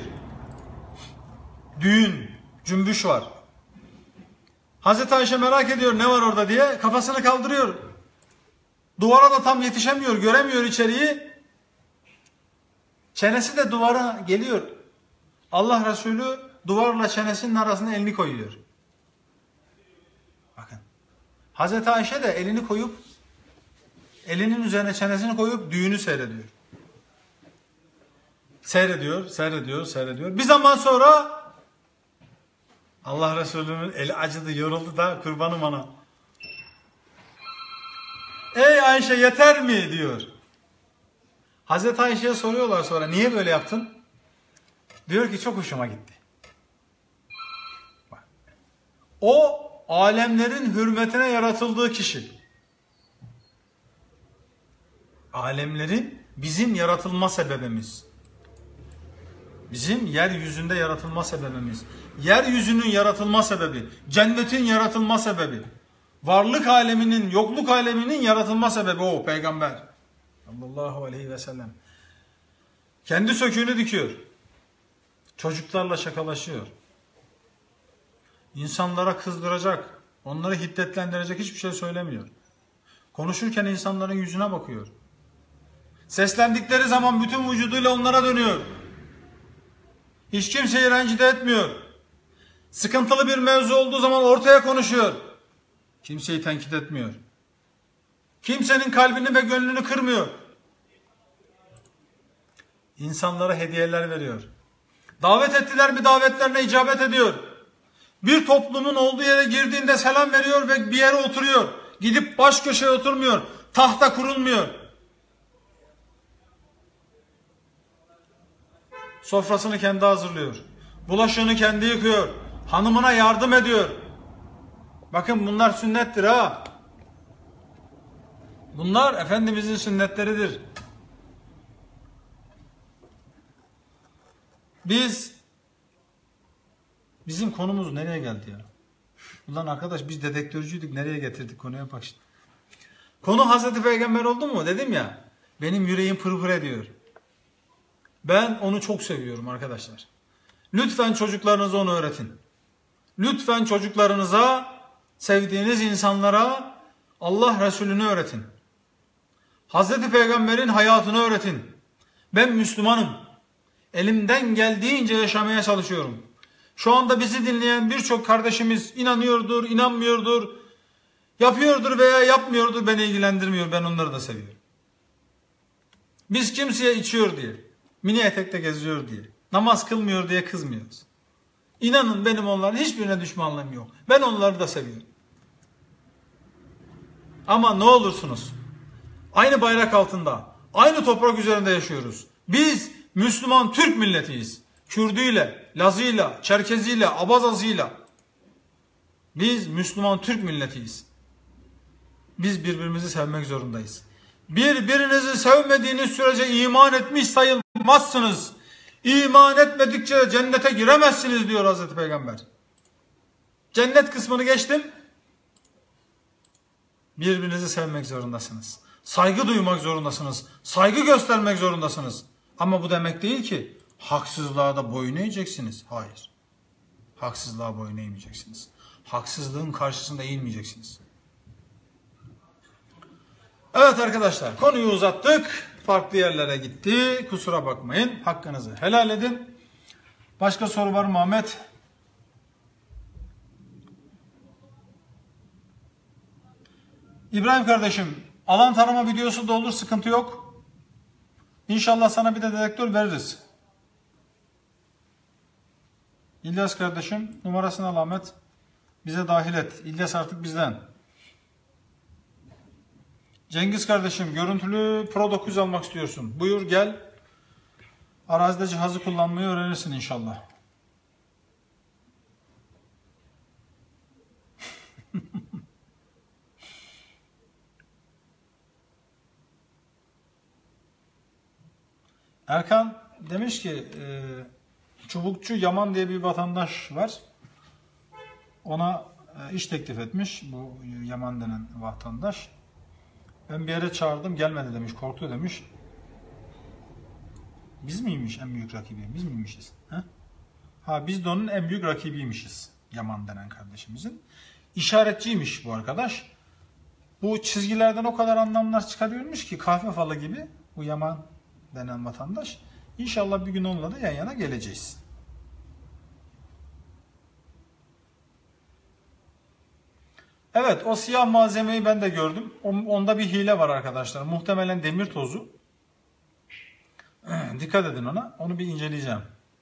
Düğün, cümbüş var. Hazreti Ayşe merak ediyor ne var orada diye kafasını kaldırıyor. Duvara da tam yetişemiyor, göremiyor içeriği. Çenesi de duvara geliyor. Allah Resulü duvarla çenesinin arasına elini koyuyor. Bakın. Hazreti Ayşe de elini koyup, elinin üzerine çenesini koyup düğünü seyrediyor. Seyrediyor. Bir zaman sonra Allah Resulü'nün eli acıdı, yoruldu da kurbanım ona. Ey Ayşe yeter mi diyor. Hazreti Ayşe'ye soruyorlar sonra niye böyle yaptın? Diyor ki çok hoşuma gitti. Bak. O alemlerin hürmetine yaratıldığı kişi. Alemlerin bizim yaratılma sebebimiz. Bizim yeryüzünde yaratılma sebebimiz. Yeryüzünün yaratılma sebebi. Cennetin yaratılma sebebi. Varlık aleminin, yokluk aleminin yaratılma sebebi o peygamber. Sallallahu aleyhi ve sellem. Kendi söküğünü dikiyor. Çocuklarla şakalaşıyor. İnsanlara kızdıracak, onları hiddetlendirecek hiçbir şey söylemiyor. Konuşurken insanların yüzüne bakıyor. Seslendikleri zaman bütün vücuduyla onlara dönüyor. Hiç kimseyi rencide etmiyor. Sıkıntılı bir mevzu olduğu zaman ortaya konuşuyor. Kimseyi tenkit etmiyor. Kimsenin kalbini ve gönlünü kırmıyor. İnsanlara hediyeler veriyor. Davet ettiler mi davetlerine icabet ediyor. Bir toplumun olduğu yere girdiğinde selam veriyor ve bir yere oturuyor. Gidip baş köşeye oturmuyor. Tahta kurulmuyor. Sofrasını kendi hazırlıyor. Bulaşığını kendi yıkıyor. Hanımına yardım ediyor. Bakın bunlar sünnettir ha. Bunlar Efendimizin sünnetleridir. Bizim konumuz nereye geldi ya? Ulan arkadaş biz dedektörcüydük, nereye getirdik konuya bak işte. Konu Hazreti Peygamber oldu mu? Dedim ya, benim yüreğim pırpır ediyor. Ben onu çok seviyorum arkadaşlar. Lütfen çocuklarınıza onu öğretin. Lütfen çocuklarınıza, sevdiğiniz insanlara Allah Resulü'nü öğretin. Hazreti Peygamber'in hayatını öğretin. Ben Müslümanım. Elimden geldiğince yaşamaya çalışıyorum. Şu anda bizi dinleyen birçok kardeşimiz inanıyordur, inanmıyordur, yapıyordur veya yapmıyordur, beni ilgilendirmiyor. Ben onları da seviyorum. Biz kimseye içiyor diye, mini etekte geziyor diye, namaz kılmıyor diye kızmıyoruz. İnanın benim onların hiçbirine düşmanlığım yok. Ben onları da seviyorum. Ama ne olursunuz, aynı bayrak altında, aynı toprak üzerinde yaşıyoruz. Biz Müslüman Türk milletiyiz. Kürdüyle, Lazıyla, Çerkeziyle, Abazazıyla. Biz Müslüman Türk milletiyiz. Biz birbirimizi sevmek zorundayız. Birbirinizi sevmediğiniz sürece iman etmiş sayılmazsınız. İman etmedikçe cennete giremezsiniz diyor Hazreti Peygamber. Cennet kısmını geçtim. Birbirinizi sevmek zorundasınız. Saygı duymak zorundasınız. Saygı göstermek zorundasınız. Ama bu demek değil ki haksızlığa da boyun eğeceksiniz. Hayır. Haksızlığa boyun eğmeyeceksiniz. Haksızlığın karşısında eğilmeyeceksiniz. Evet arkadaşlar, konuyu uzattık. Farklı yerlere gitti. Kusura bakmayın. Hakkınızı helal edin. Başka soru var mı Ahmet? İbrahim kardeşim, alan tarama videosu da olur, sıkıntı yok. İnşallah sana bir de dedektör veririz. İlyas kardeşim, numarasını al Ahmet. Bize dahil et. İlyas artık bizden. Cengiz kardeşim, görüntülü Pro 900 almak istiyorsun. Buyur gel. Arazide cihazı kullanmayı öğrenirsin inşallah. Erkan demiş ki Çubukçu Yaman diye bir vatandaş var. Ona iş teklif etmiş bu Yaman denen vatandaş. Ben bir yere çağırdım, gelmedi demiş, korktu demiş. Biz miymiş en büyük rakibi? Biz miymişiz? Ha, biz de onun en büyük rakibiymişiz. Yaman denen kardeşimizin. İşaretçiymiş bu arkadaş. Bu çizgilerden o kadar anlamlar çıkarıyormuş ki kahve falı gibi bu Yaman denen vatandaş. İnşallah bir gün onunla da yan yana geleceğiz. Evet, o siyah malzemeyi ben de gördüm. Onda bir hile var arkadaşlar. Muhtemelen demir tozu. Dikkat edin ona. Onu bir inceleyeceğim.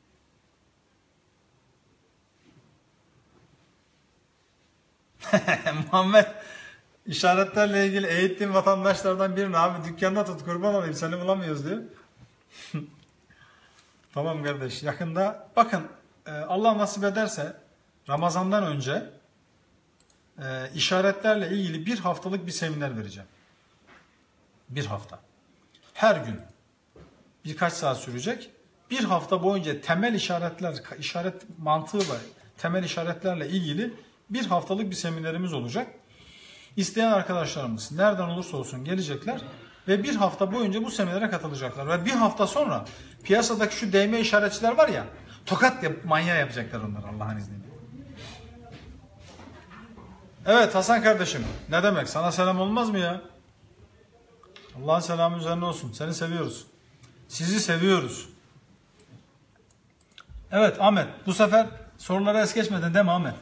Muhammed, işaretlerle ilgili eğittiğim vatandaşlardan birini abi dükkanda tut, kurban olayım seni bulamıyoruz diyor. Tamam kardeş, yakında bakın Allah nasip ederse Ramazan'dan önce işaretlerle ilgili bir haftalık bir seminer vereceğim. Bir hafta. Her gün. Birkaç saat sürecek. Bir hafta boyunca temel işaretler, işaret mantığı ve temel işaretlerle ilgili bir haftalık bir seminerimiz olacak. İsteyen arkadaşlarımız nereden olursa olsun gelecekler ve bir hafta boyunca bu seminere katılacaklar. Ve bir hafta sonra piyasadaki şu değme işaretçiler var ya, tokat manyağı yapacaklar onlar Allah'ın izniyle. Evet Hasan kardeşim, ne demek, sana selam olmaz mı ya? Allah'ın selamı üzerine olsun, seni seviyoruz. Sizi seviyoruz. Evet Ahmet, bu sefer sorulara es geçmedin değil mi Ahmet?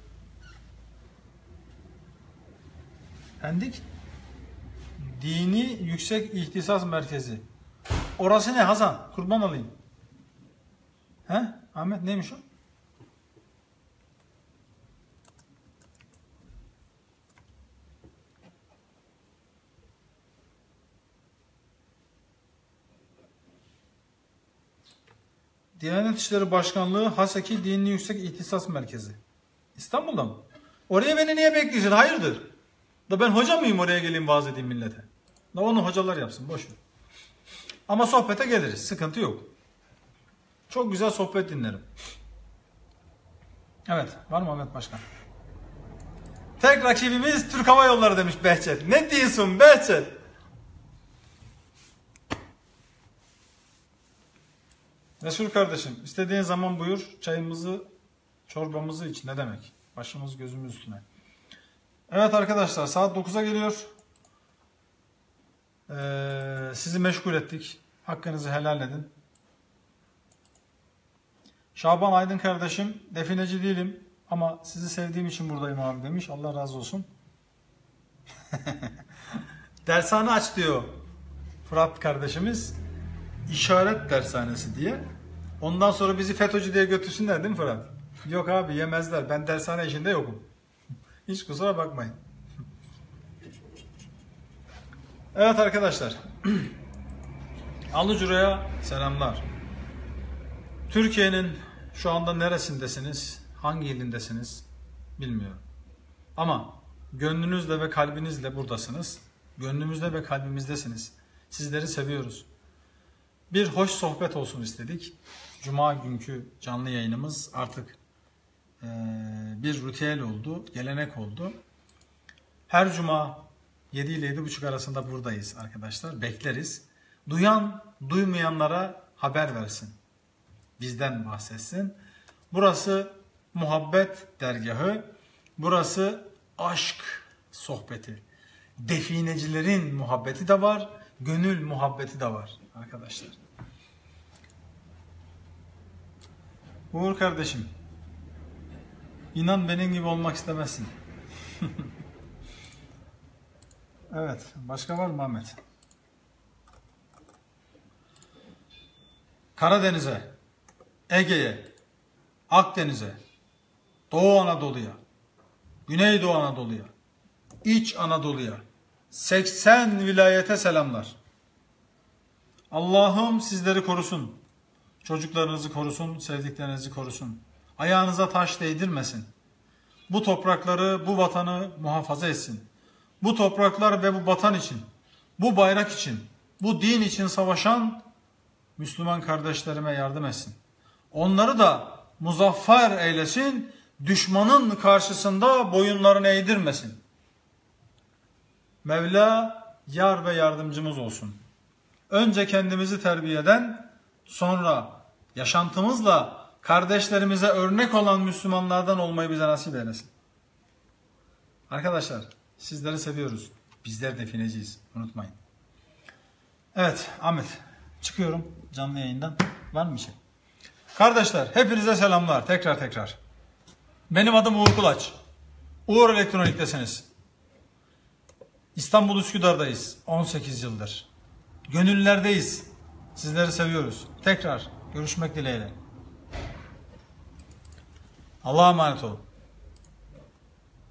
Pendik Dini Yüksek İhtisas Merkezi. Orası ne Hasan? Kurban olayım. He? Ahmet neymiş o? Diyanet İşleri Başkanlığı Haseki Dini Yüksek İhtisas Merkezi. İstanbul'da mı? Oraya beni niye bekliyorsun? Hayırdır? Da ben hoca mıyım oraya geleyim vaaz edeyim millete? Da onu hocalar yapsın, boş ver. Ama sohbete geliriz, sıkıntı yok. Çok güzel sohbet dinlerim. Evet, var mı Ahmet Başkan? Tek rakibimiz Türk Hava Yolları demiş Behçet. Ne diyorsun Behçet? Resul kardeşim, istediğin zaman buyur, çayımızı, çorbamızı iç, ne demek? Başımız gözümüz üstüne. Evet arkadaşlar, saat 9'a geliyor. Sizi meşgul ettik. Hakkınızı helal edin. Şaban Aydın kardeşim, defineci değilim ama sizi sevdiğim için buradayım abi demiş. Allah razı olsun. Dershane aç diyor Fırat kardeşimiz. İşaret dershanesi diye. Ondan sonra bizi FETÖ'cü diye götürsünler değil mi Fırat? Yok abi, yemezler. Ben dershane işinde yokum. Hiç kusura bakmayın. Evet arkadaşlar. Alıcura'ya selamlar. Türkiye'nin şu anda neresindesiniz? Hangi ilindesiniz? Bilmiyorum. Ama gönlünüzle ve kalbinizle buradasınız. Gönlümüzde ve kalbimizdesiniz. Sizleri seviyoruz. Bir hoş sohbet olsun istedik. Cuma günkü canlı yayınımız artık bir ritüel oldu, gelenek oldu. Her cuma 7 ile 7.30 arasında buradayız arkadaşlar. Bekleriz. Duyan, duymayanlara haber versin. Bizden bahsetsin. Burası muhabbet dergahı. Burası aşk sohbeti. Definecilerin muhabbeti de var. Gönül muhabbeti de var arkadaşlar. Uğur kardeşim, İnan benim gibi olmak istemezsin. Evet. Başka var mı Ahmet? Karadeniz'e, Ege'ye, Akdeniz'e, Doğu Anadolu'ya, Güneydoğu Anadolu'ya, İç Anadolu'ya, 80 vilayete selamlar. Allah'ım sizleri korusun. Çocuklarınızı korusun, sevdiklerinizi korusun. Ayağınıza taş değdirmesin. Bu toprakları, bu vatanı muhafaza etsin. Bu topraklar ve bu vatan için, bu bayrak için, bu din için savaşan Müslüman kardeşlerime yardım etsin. Onları da muzaffer eylesin, düşmanın karşısında boyunlarını eğdirmesin. Mevla yar ve yardımcımız olsun. Önce kendimizi terbiye eden, sonra yaşantımızla kardeşlerimize örnek olan Müslümanlardan olmayı bize nasip eylesin. Arkadaşlar, sizleri seviyoruz. Bizler defineciyiz. Unutmayın. Evet, Ahmet. Çıkıyorum canlı yayından. Var mı bir şey? Kardeşler, hepinize selamlar. Tekrar. Benim adım Uğur Kulaç. Uğur Elektronik'tesiniz. İstanbul Üsküdar'dayız. 18 yıldır. Gönüllerdeyiz. Sizleri seviyoruz. Tekrar görüşmek dileğiyle. Allah'a emanet olun.